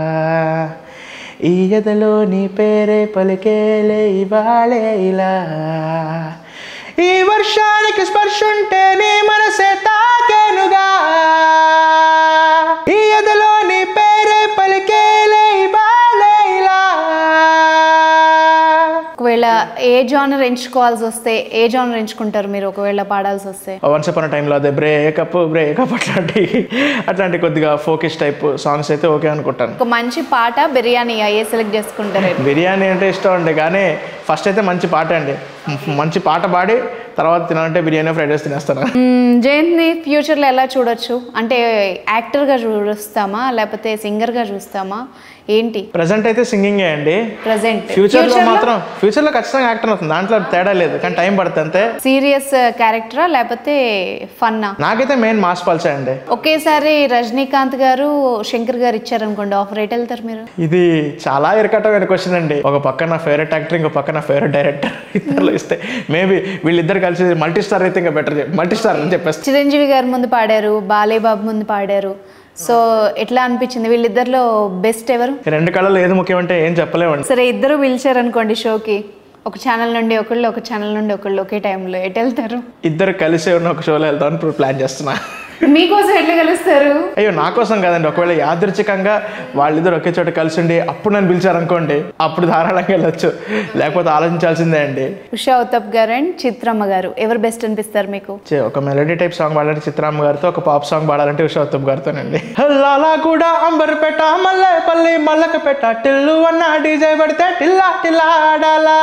ఈ ఎదలో నీ పేరే పలికేలే ఇవాళే ఇలా ఈ వర్షానికి స్పర్శుంటే నీ మనసే తాకేనుగా ఈ ఎదలో నీ పేరే పలికేలే ఇవాళే ఇలా. ఒకవేళ ఏ జానర్ ఎంచుకోవాల్సి వస్తే ఏ జానర్ ఎంచుకుంటారు మీరు ఒకవేళ పాడాల్సి వస్తే? వన్స్ అపాన్ టైంలో అదే బ్రేకప్ అట్లాంటి కొద్దిగా ఫోకస్ టైప్ సాంగ్స్ అయితే ఓకే అనుకుంటాను. ఒక మంచి పాట బిర్యానీ ఏ సెలెక్ట్ చేసుకుంటారు? బిర్యానీ అంటే ఇష్టం అండి, కానీ ఫస్ట్ అయితే మంచి పాట అండి. మంచి పాట పాడి తర్వాత తినాలంటే బిర్యానీ ఫ్రైడ్ రైస్ తినేస్తాను. జయంత్ని ఫ్యూచర్లో ఎలా చూడొచ్చు? అంటే యాక్టర్గా చూస్తామా లేకపోతే సింగర్గా చూస్తామా ఏంటి? ప్రెసెంట్ అయితే సింగింగే అండి. ప్రెసెంట్ ఫ్యూచర్లో ఖచ్చితంగా యాక్టర్ అవుతుంది, దాంట్లో తేడా లేదు, కానీ టైం పడుతుంది అంతే. సీరియస్ క్యారెక్టరా లేకపోతే ఫన్నా? నాకైతే మెయిన్ మాస్ పల్సే అండి. ఒకేసారి రజనీకాంత్ గారు శంకర్ గారు ఇచ్చారనుకోండి, ఆఫర్ ఎటు వెళ్తారు మీరు? ఇది చాలా ఇరకట్టమైన క్వశ్చన్ అండి. ఒక పక్క నా ఫేవరెట్ యాక్టర్, ఇంకో పక్క నా ఫేవరెట్ డైరెక్టర్, ఇద్దరు ఇస్తే మేబీ వీళ్ళిద్దరు కలిసి మల్టీ స్టార్ అయితే ఇంకా బెటర్, మల్టీ స్టార్ అని చెప్పేసి. చిరంజీవి గారి ముందు పాడారు, బాలేబాబు ముందు పాడారు, సో ఎట్లా అనిపించింది? వీళ్ళిద్దరిలో బెస్ట్ ఎవరు? రెండు కళలు ఏది ముఖ్యమంటే ఏం చెప్పలేమండి. సరే ఇద్దరు పిలిచారు అనుకోండి షోకి, ఒక ఛానల్ నుండి ఒకళ్ళు, ఒక ఛానల్ నుండి ఒకళ్ళు ఒకే టైంలో, ఎటు వెళ్తారు? ఇద్దరు కలిసే ఉన్న ఒక షోలో వెళ్తామని ఇప్పుడు ప్లాన్ చేస్తున్నా. మీకోసం ఎట్లా కలుస్తారు? అయ్యో నా కోసం కాదండి, ఒకవేళ యాదృచ్ఛికంగా వాళ్ళిద్దరు ఒకే చోట కలిసి ఉండి అప్పుడు నన్ను పిలిచారనుకోండి, అప్పుడు ధారాళంగా వెళ్ళొచ్చు, లేకపోతే ఆలోచించాల్సిందే అండి. ఉషా ఉత్తప్ గారు అండ్ చిత్రమ్మ గారు ఎవరు బెస్ట్ అనిపిస్తారు మీకు? ఒక మెలోడీ టైప్ సాంగ్ పాడాలంటే చిత్రమ్మ గారితో, ఒక పాప్ సాంగ్ పాడాలంటే ఉషా ఉత్తప్ గారితోనండి. లాలా కూడా అంబర్పేట మల్లెపల్లి మల్లకపేట టిల్లు అన్న డీజే పడితే టిల్లా టిల్లా ఆడాలా,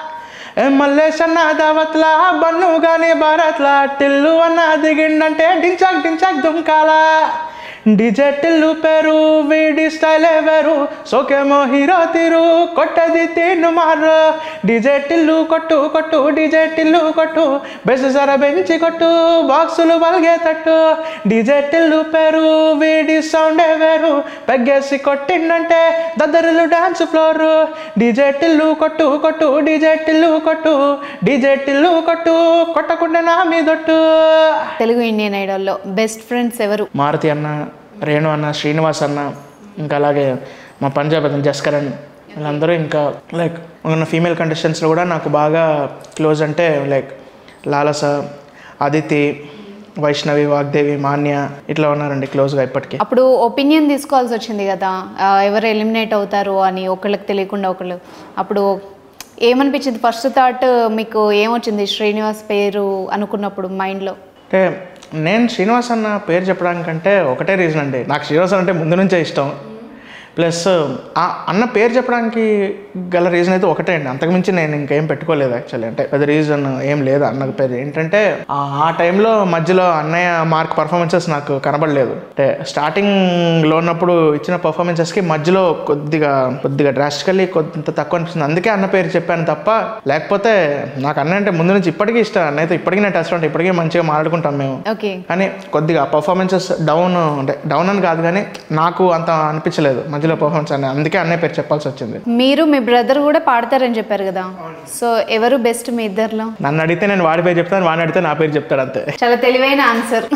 మల్లేశన్న దావత్లా బన్ను గాని భారత్లా టిల్లు అన్న దిగిండంటే డించాక్ డించాక్ దుంకాలా, డీజే టిల్లు పేరు వీడి స్టైలే వేరు, సోకేమో హీరో తీరు కొట్టది తీను మారు, డీజే టిల్లు కొట్టు కొట్టు డీజే టిల్లు కొట్టు, బెస్ సర బెంచి కొట్టు బాక్సులు బల్గే తట్టు, డీజే టిల్లు పేరు వీడి సౌండే వేరు, పెగ్గేసి కొట్టిండంటే దద్దరులు డాన్స్ ఫ్లోరు, డీజే టిల్లు కొట్టు కొట్టు డీజే టిల్లు కొట్టు, డీజే టిల్లు కొట్టు కొట్టకుండా నా మీదొట్టు. తెలుగు ఇండియన్ ఐడల్లో బెస్ట్ ఫ్రెండ్స్ ఎవరు? మారుతి అన్న, రేణు అన్న, శ్రీనివాస్ అన్న, ఇంకా అలాగే మా పంజాబ్ అతను జస్కరణ్, వీళ్ళందరూ ఇంకా లైక్ ఉన్న ఫీమేల్ కంటెస్టెంట్స్లో కూడా నాకు బాగా క్లోజ్ అంటే లైక్ లాలస, అదితి, వైష్ణవి, వాగ్దేవి, మాన్య ఇట్లా ఉన్నారండి క్లోజ్గా ఇప్పటికీ. అప్పుడు ఒపీనియన్ తీసుకోవాల్సి వచ్చింది కదా, ఎవరు ఎలిమినేట్ అవుతారు అని ఒకళ్ళకి తెలియకుండా ఒకళ్ళు, అప్పుడు ఏమనిపించింది? ఫస్ట్ థాట్ మీకు ఏమొచ్చింది శ్రీనివాస్ పేరు అనుకున్నప్పుడు మైండ్లో? అంటే నేను శ్రీనివాస్ అన్న పేరు చెప్పడానికంటే ఒకటే రీజన్ అండి, నాకు శ్రీనివాస్ అంటే ముందు నుంచే ఇష్టం, ప్లస్ ఆ అన్న పేరు చెప్పడానికి గల రీజన్ అయితే ఒకటే అండి, అంతకుమించి నేను ఇంకేం పెట్టుకోలేదు యాక్చువల్లీ. అంటే పెద్ద రీజన్ ఏం లేదు అన్న పేరు. ఏంటంటే ఆ టైంలో మధ్యలో అన్నయ్య మార్క్ పర్ఫార్మెన్సెస్ నాకు కనబడలేదు. అంటే స్టార్టింగ్లో ఉన్నప్పుడు ఇచ్చిన పర్ఫార్మెన్సెస్కి మధ్యలో కొద్దిగా డ్రాస్టికల్లీ కొంత తక్కువ అనిపిస్తుంది, అందుకే అన్న పేరు చెప్పాను తప్ప, లేకపోతే నాకు అన్న అంటే ముందు నుంచి ఇప్పటికీ ఇష్టం, అన్నైతే ఇప్పటికీ నేను టచ్ ఉంటాను, ఇప్పటికీ మంచిగా మాట్లాడుకుంటాం మేము. కానీ కొద్దిగా పర్ఫార్మెన్సెస్ డౌన్, అంటే డౌన్ అని కాదు కానీ నాకు అంత అనిపించలేదు మధ్యలో పర్ఫార్మెన్స్ అని, అందుకే అన్నయ్య పేరు చెప్పాల్సి వచ్చింది. మీరు మీ బ్రదర్ కూడా పాడతారని చెప్పారు కదా, సో ఎవరు బెస్ట్ మీ ఇద్దరులో? నన్ను అడిగితే నేను వాడి పేరు చెప్తాను, వాడిని అడిగితే నా పేరు చెప్తాడు, అంతే. చాలా తెలివైన ఆన్సర్.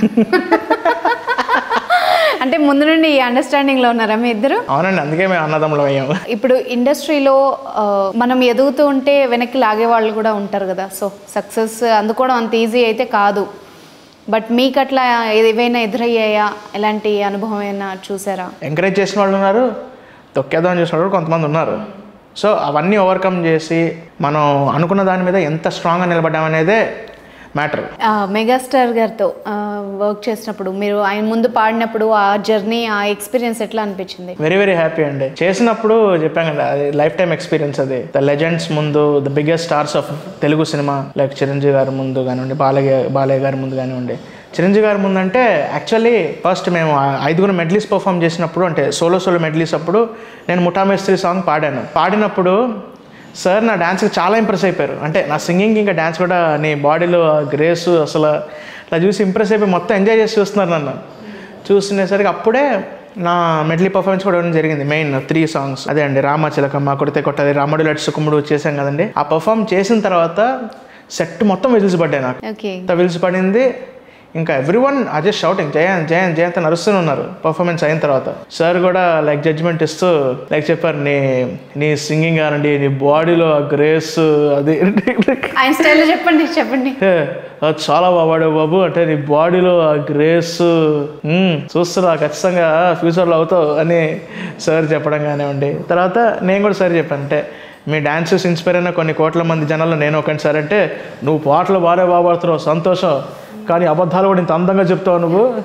అంటే ముందు నుండి ఈ అండర్స్టాండింగ్ లో ఉన్నారా మీ ఇద్దరు? అవునండి, అందుకే మేము అన్నదమ్ములం అయ్యాము. ఇప్పుడు ఇండస్ట్రీలో మనం ఎదుగుతూ ఉంటే వెనక్కి లాగే వాళ్ళు కూడా ఉంటారు కదా, సో సక్సెస్ అందుకోవడం అంత ఈజీ అయితే కాదు, బట్ మీకు అట్లా ఏవైనా ఎదురయ్యాయా? ఎలాంటి అనుభవం అయినా చూసారా? ఎంకరేజ్ చేసిన వాళ్ళు ఉన్నారు, తొక్కేద్దామని చేసిన వాళ్ళు కొంతమంది ఉన్నారు. సో అవన్నీ ఓవర్కమ్ చేసి మనం అనుకున్న దాని మీద ఎంత స్ట్రాంగ్గా నిలబడ్డామనేదే మ్యాటర్. మెగాస్టార్ గారితో వర్క్ చేసినప్పుడు మీరు ఆయన ముందు పాడినప్పుడు ఆ జర్నీ, ఆ ఎక్స్పీరియన్స్ ఎట్లా అనిపించింది? వెరీ వెరీ హ్యాపీ అండి. చేసినప్పుడు చెప్పాను కదా, అది లైఫ్ టైం ఎక్స్పీరియన్స్. అది ద లెజెండ్స్ ముందు, the biggest stars of Telugu cinema like Chiranjeevi గారి ముందు కానివ్వండి, బాలయ్య గారి ముందు కానివ్వండి. చిరంజీవి గారి ముందు అంటే యాక్చువల్లీ ఫస్ట్ మేము 5 మెడ్లీస్ పర్ఫామ్ చేసినప్పుడు, అంటే సోలో మెడ్లీస్ అప్పుడు నేను ముఠా మేస్త్రి సాంగ్ పాడినప్పుడు సార్ నా డ్యాన్స్కి చాలా ఇంప్రెస్ అయిపోయారు. అంటే నా సింగింగ్ ఇంకా డ్యాన్స్ కూడా, నీ బాడీలో గ్రేస్ అసలు అట్లా చూసి ఇంప్రెస్ అయిపోయి మొత్తం ఎంజాయ్ చేసి చూస్తున్నారు నన్ను. చూస్తునేసరికి అప్పుడే నా మెడ్లీ పర్ఫార్మెన్స్ కూడా జరిగింది. మెయిన్ 3 సాంగ్స్ అదే అండి, రామ చిలకమ్మ, కొడితే కొట్టది, రాముడు లడ్డు సుకుముడు చేసాం కదండి. ఆ పర్ఫామ్ చేసిన తర్వాత సెట్ మొత్తం విజిల్స్ పడ్డాయి నాకు. విజిల్స్ పడింది, ఇంకా everyone are just shouting Jayan Jayan Jayanth అని అరుస్తూనే ఉన్నారు పర్ఫార్మెన్స్ అయిన తర్వాత. సార్ కూడా లైక్ జడ్జ్మెంట్ ఇస్తూ లైక్ చెప్పారు, నీ సింగింగ్ కానండి, నీ బాడీలో గ్రేస్ అది చెప్పండి చాలా బాబాడు బాబు, అంటే నీ బాడీలో ఆ గ్రేస్ చూస్తున్నా, ఖచ్చితంగా ఫ్యూచర్లో అవుతావు అని సార్ చెప్పడం కానివ్వండి. తర్వాత నేను కూడా సార్ చెప్పాను, అంటే మీ డ్యాన్సెస్ ఇన్స్పైర్ అయిన కొన్ని కోట్ల మంది జనాల్లో నేను ఒకటి సార్, అంటే నువ్వు పాటలు బాగా పాడుతున్నావు సంతోషం, కానీ అబద్ధాలు కూడా ఇంత అందంగా చెప్తావు నువ్వు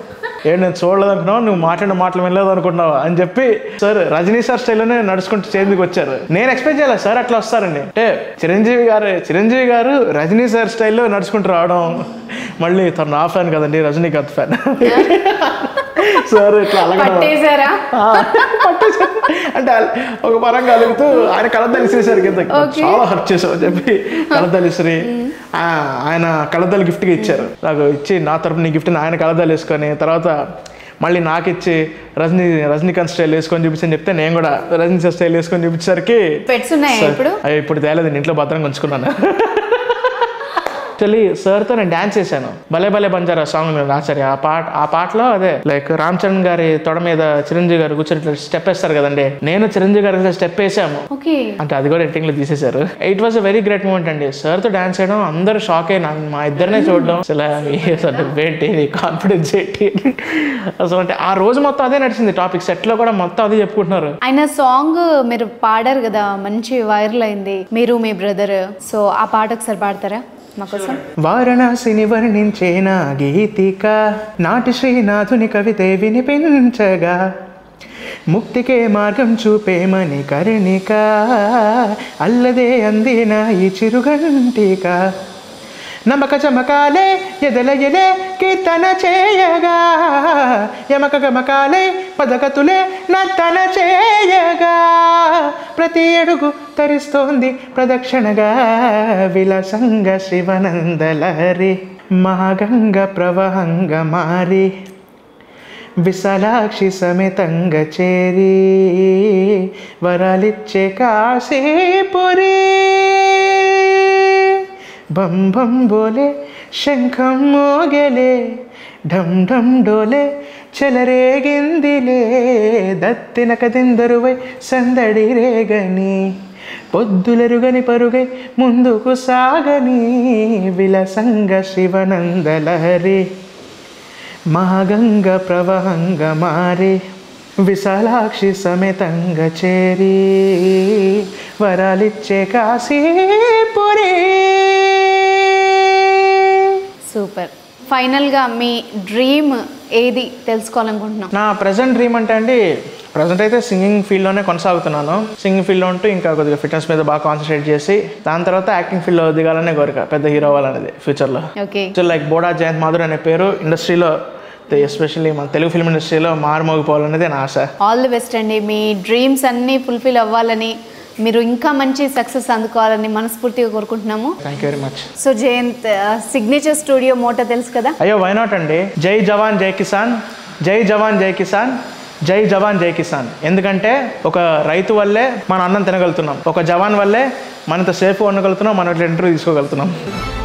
నేను చూడలేదు అనుకున్నావు, నువ్వు మాట్లాడిన మాటలు వినలేదు అనుకున్నావు అని చెప్పి సార్ రజనీ సార్ స్టైల్లోనే నడుచుకుంటూ స్టేజ్కి వచ్చారు. నేను ఎక్స్పెక్ట్ చేయలేదు సార్ అట్లా వస్తారండి. అంటే చిరంజీవి గారు రజనీ సార్ స్టైల్లో నడుచుకుంటూ రావడం, మళ్ళీ తను నా ఫ్యాన్ కదండి, రజనీకాంత్ ఫ్యాన్. సార్ ఇట్లా పట్టేశారా? అంటే ఒక పరంగా అలుగుతూ ఆయన కళ్ళద్దాలు ఇసిరేసారు కింద, చాలా హర్ట్ చేసావు అని చెప్పి కళ్ళద్దాలు ఇసిరి ఆయన కళ్ళద్దాలు గిఫ్ట్గా ఇచ్చారు. నాకు ఇచ్చి నా తరపున గిఫ్ట్ ఆయన కళ్ళద్దాలు వేసుకొని తర్వాత మళ్ళీ నాకు ఇచ్చి రజనీకాంత్ స్టైల్ వేసుకొని చూపించని చెప్తే నేను కూడా రజనీ స్టైల్ వేసుకొని చూపించేసరికి ఇప్పుడు తేలేదండి, ఇంట్లో భద్రంగా ఉంచుకున్నాను. యాక్చువల్లీ సార్తో నేను డాన్స్ చేశాను. భలే భలే బంజారా సాంగ్ రాశారు. ఆ పాటలో అదే లైక్ రామ్ చరణ్ గారి తొడ మీద చిరంజీవి గారు కూర్చొని స్టెప్ వేస్తారు కదండి, నేను చిరంజీవి గారి స్టెప్ వేసాము. అంటే అది కూడా ఎడిటింగ్ లో తీసేశారు. It was a very great moment అండి. సార్తో డాన్స్ చేయడం, అందరూ షాక్ అయినా మా ఇద్దరినే చూడడం, అసలు ఏంటి కాన్ఫిడెన్స్ ఏంటి అసలు. అంటే ఆ రోజు మొత్తం అదే నడిచింది టాపిక్, సెట్ లో కూడా మొత్తం అదే చెప్పుకుంటున్నారు. ఆయన సాంగ్ మీరు పాడారు కదా, మంచి వైరల్ అయింది, మీరు మీ బ్రదర్. సో ఆ పాట ఒకసారి పాడతారా మాకోసం? వారణాసిని వర్ణించేన గీతిక, నాటి శ్రీనాథుని కవితే వినిపించగా, ముక్తికే మార్గం చూపేమని కరుణిక, అల్లదే అందిన ఈ చిరుగంటిక, నమక చమకాలే ఎదలయలే కీర్తన చేయగా, యమక గమకాలే పదకతులే నర్తన చేయగా, ప్రతి అడుగు తరిస్తోంది ప్రదక్షిణగా, విలసంగ శివనందలహరి, మహాగంగ ప్రవహంగ మారి, విశాలాక్షి సమేతంగా చేరి, వరాలిచ్చే కాశీపురి, బం బం బోలే శంఖం మోగెలే, ఢమ్ ఢమ్ డోలే చెలరేగిందిలే, దత్తిన కదిందరువై సందడి రేగని, పొద్దులెరుగని పరుగై ముందుకు సాగని, విలసంగ శివనందలహరి, మహాగంగ ప్రవహంగ మారి, విశాలాక్షి సమేతంగా చేరి, వరాలిచ్చే కాశీపురి. సూపర్. ఫైనల్గా మీ డ్రీమ్ ఏది తెలుసుకోవాలనుకుంటున్నాం? నా ప్రజెంట్ డ్రీమ్ అంటే అండి, ప్రజెంట్ అయితే సింగింగ్ ఫీల్డ్లోనే కొనసాగుతున్నాను. సింగింగ్ ఫీల్డ్లో ఉంటూ ఇంకా కొద్దిగా ఫిట్నెస్ మీద బాగా కాన్సన్ట్రేట్ చేసి దాని తర్వాత యాక్టింగ్ ఫీల్డ్లో దిగాలనే కోరిక, పెద్ద హీరో అవ్వాలనేది ఫ్యూచర్లో. లైక్ బోడా జయంత్ మాధుర్ అనే పేరు ఇండస్ట్రీలో, ఎస్పెషల్లీ మన తెలుగు ఫిల్మ్ ఇండస్ట్రీలో మారుమోగిపోవాలనేది నా ఆశ. ఆల్ ది బెస్ట్ అండి. మీ డ్రీమ్స్ అన్నీ ఫుల్ఫిల్ అవ్వాలని, మీరు ఇంకా మంచి సక్సెస్ అందుకోవాలని మనస్ఫూర్తిగా కోరుకుంటున్నాము. Thank you very much. So Jayanth, signature studio motto తెలుసు కదా? అయ్యో వై నాట్ అండి. జై జవాన్ జై కిసాన్, జై జవాన్ జై కిసాన్, జై జవాన్ జై కిసాన్. ఎందుకంటే ఒక రైతు వల్లే మన అన్నం తినగలుగుతున్నాం, ఒక జవాన్ వల్లే మనంత సేఫ్ ఉండగలుగుతున్నాం, మనం ఇట్లా ఇంటర్వ్యూ తీసుకోగలుగుతున్నాం.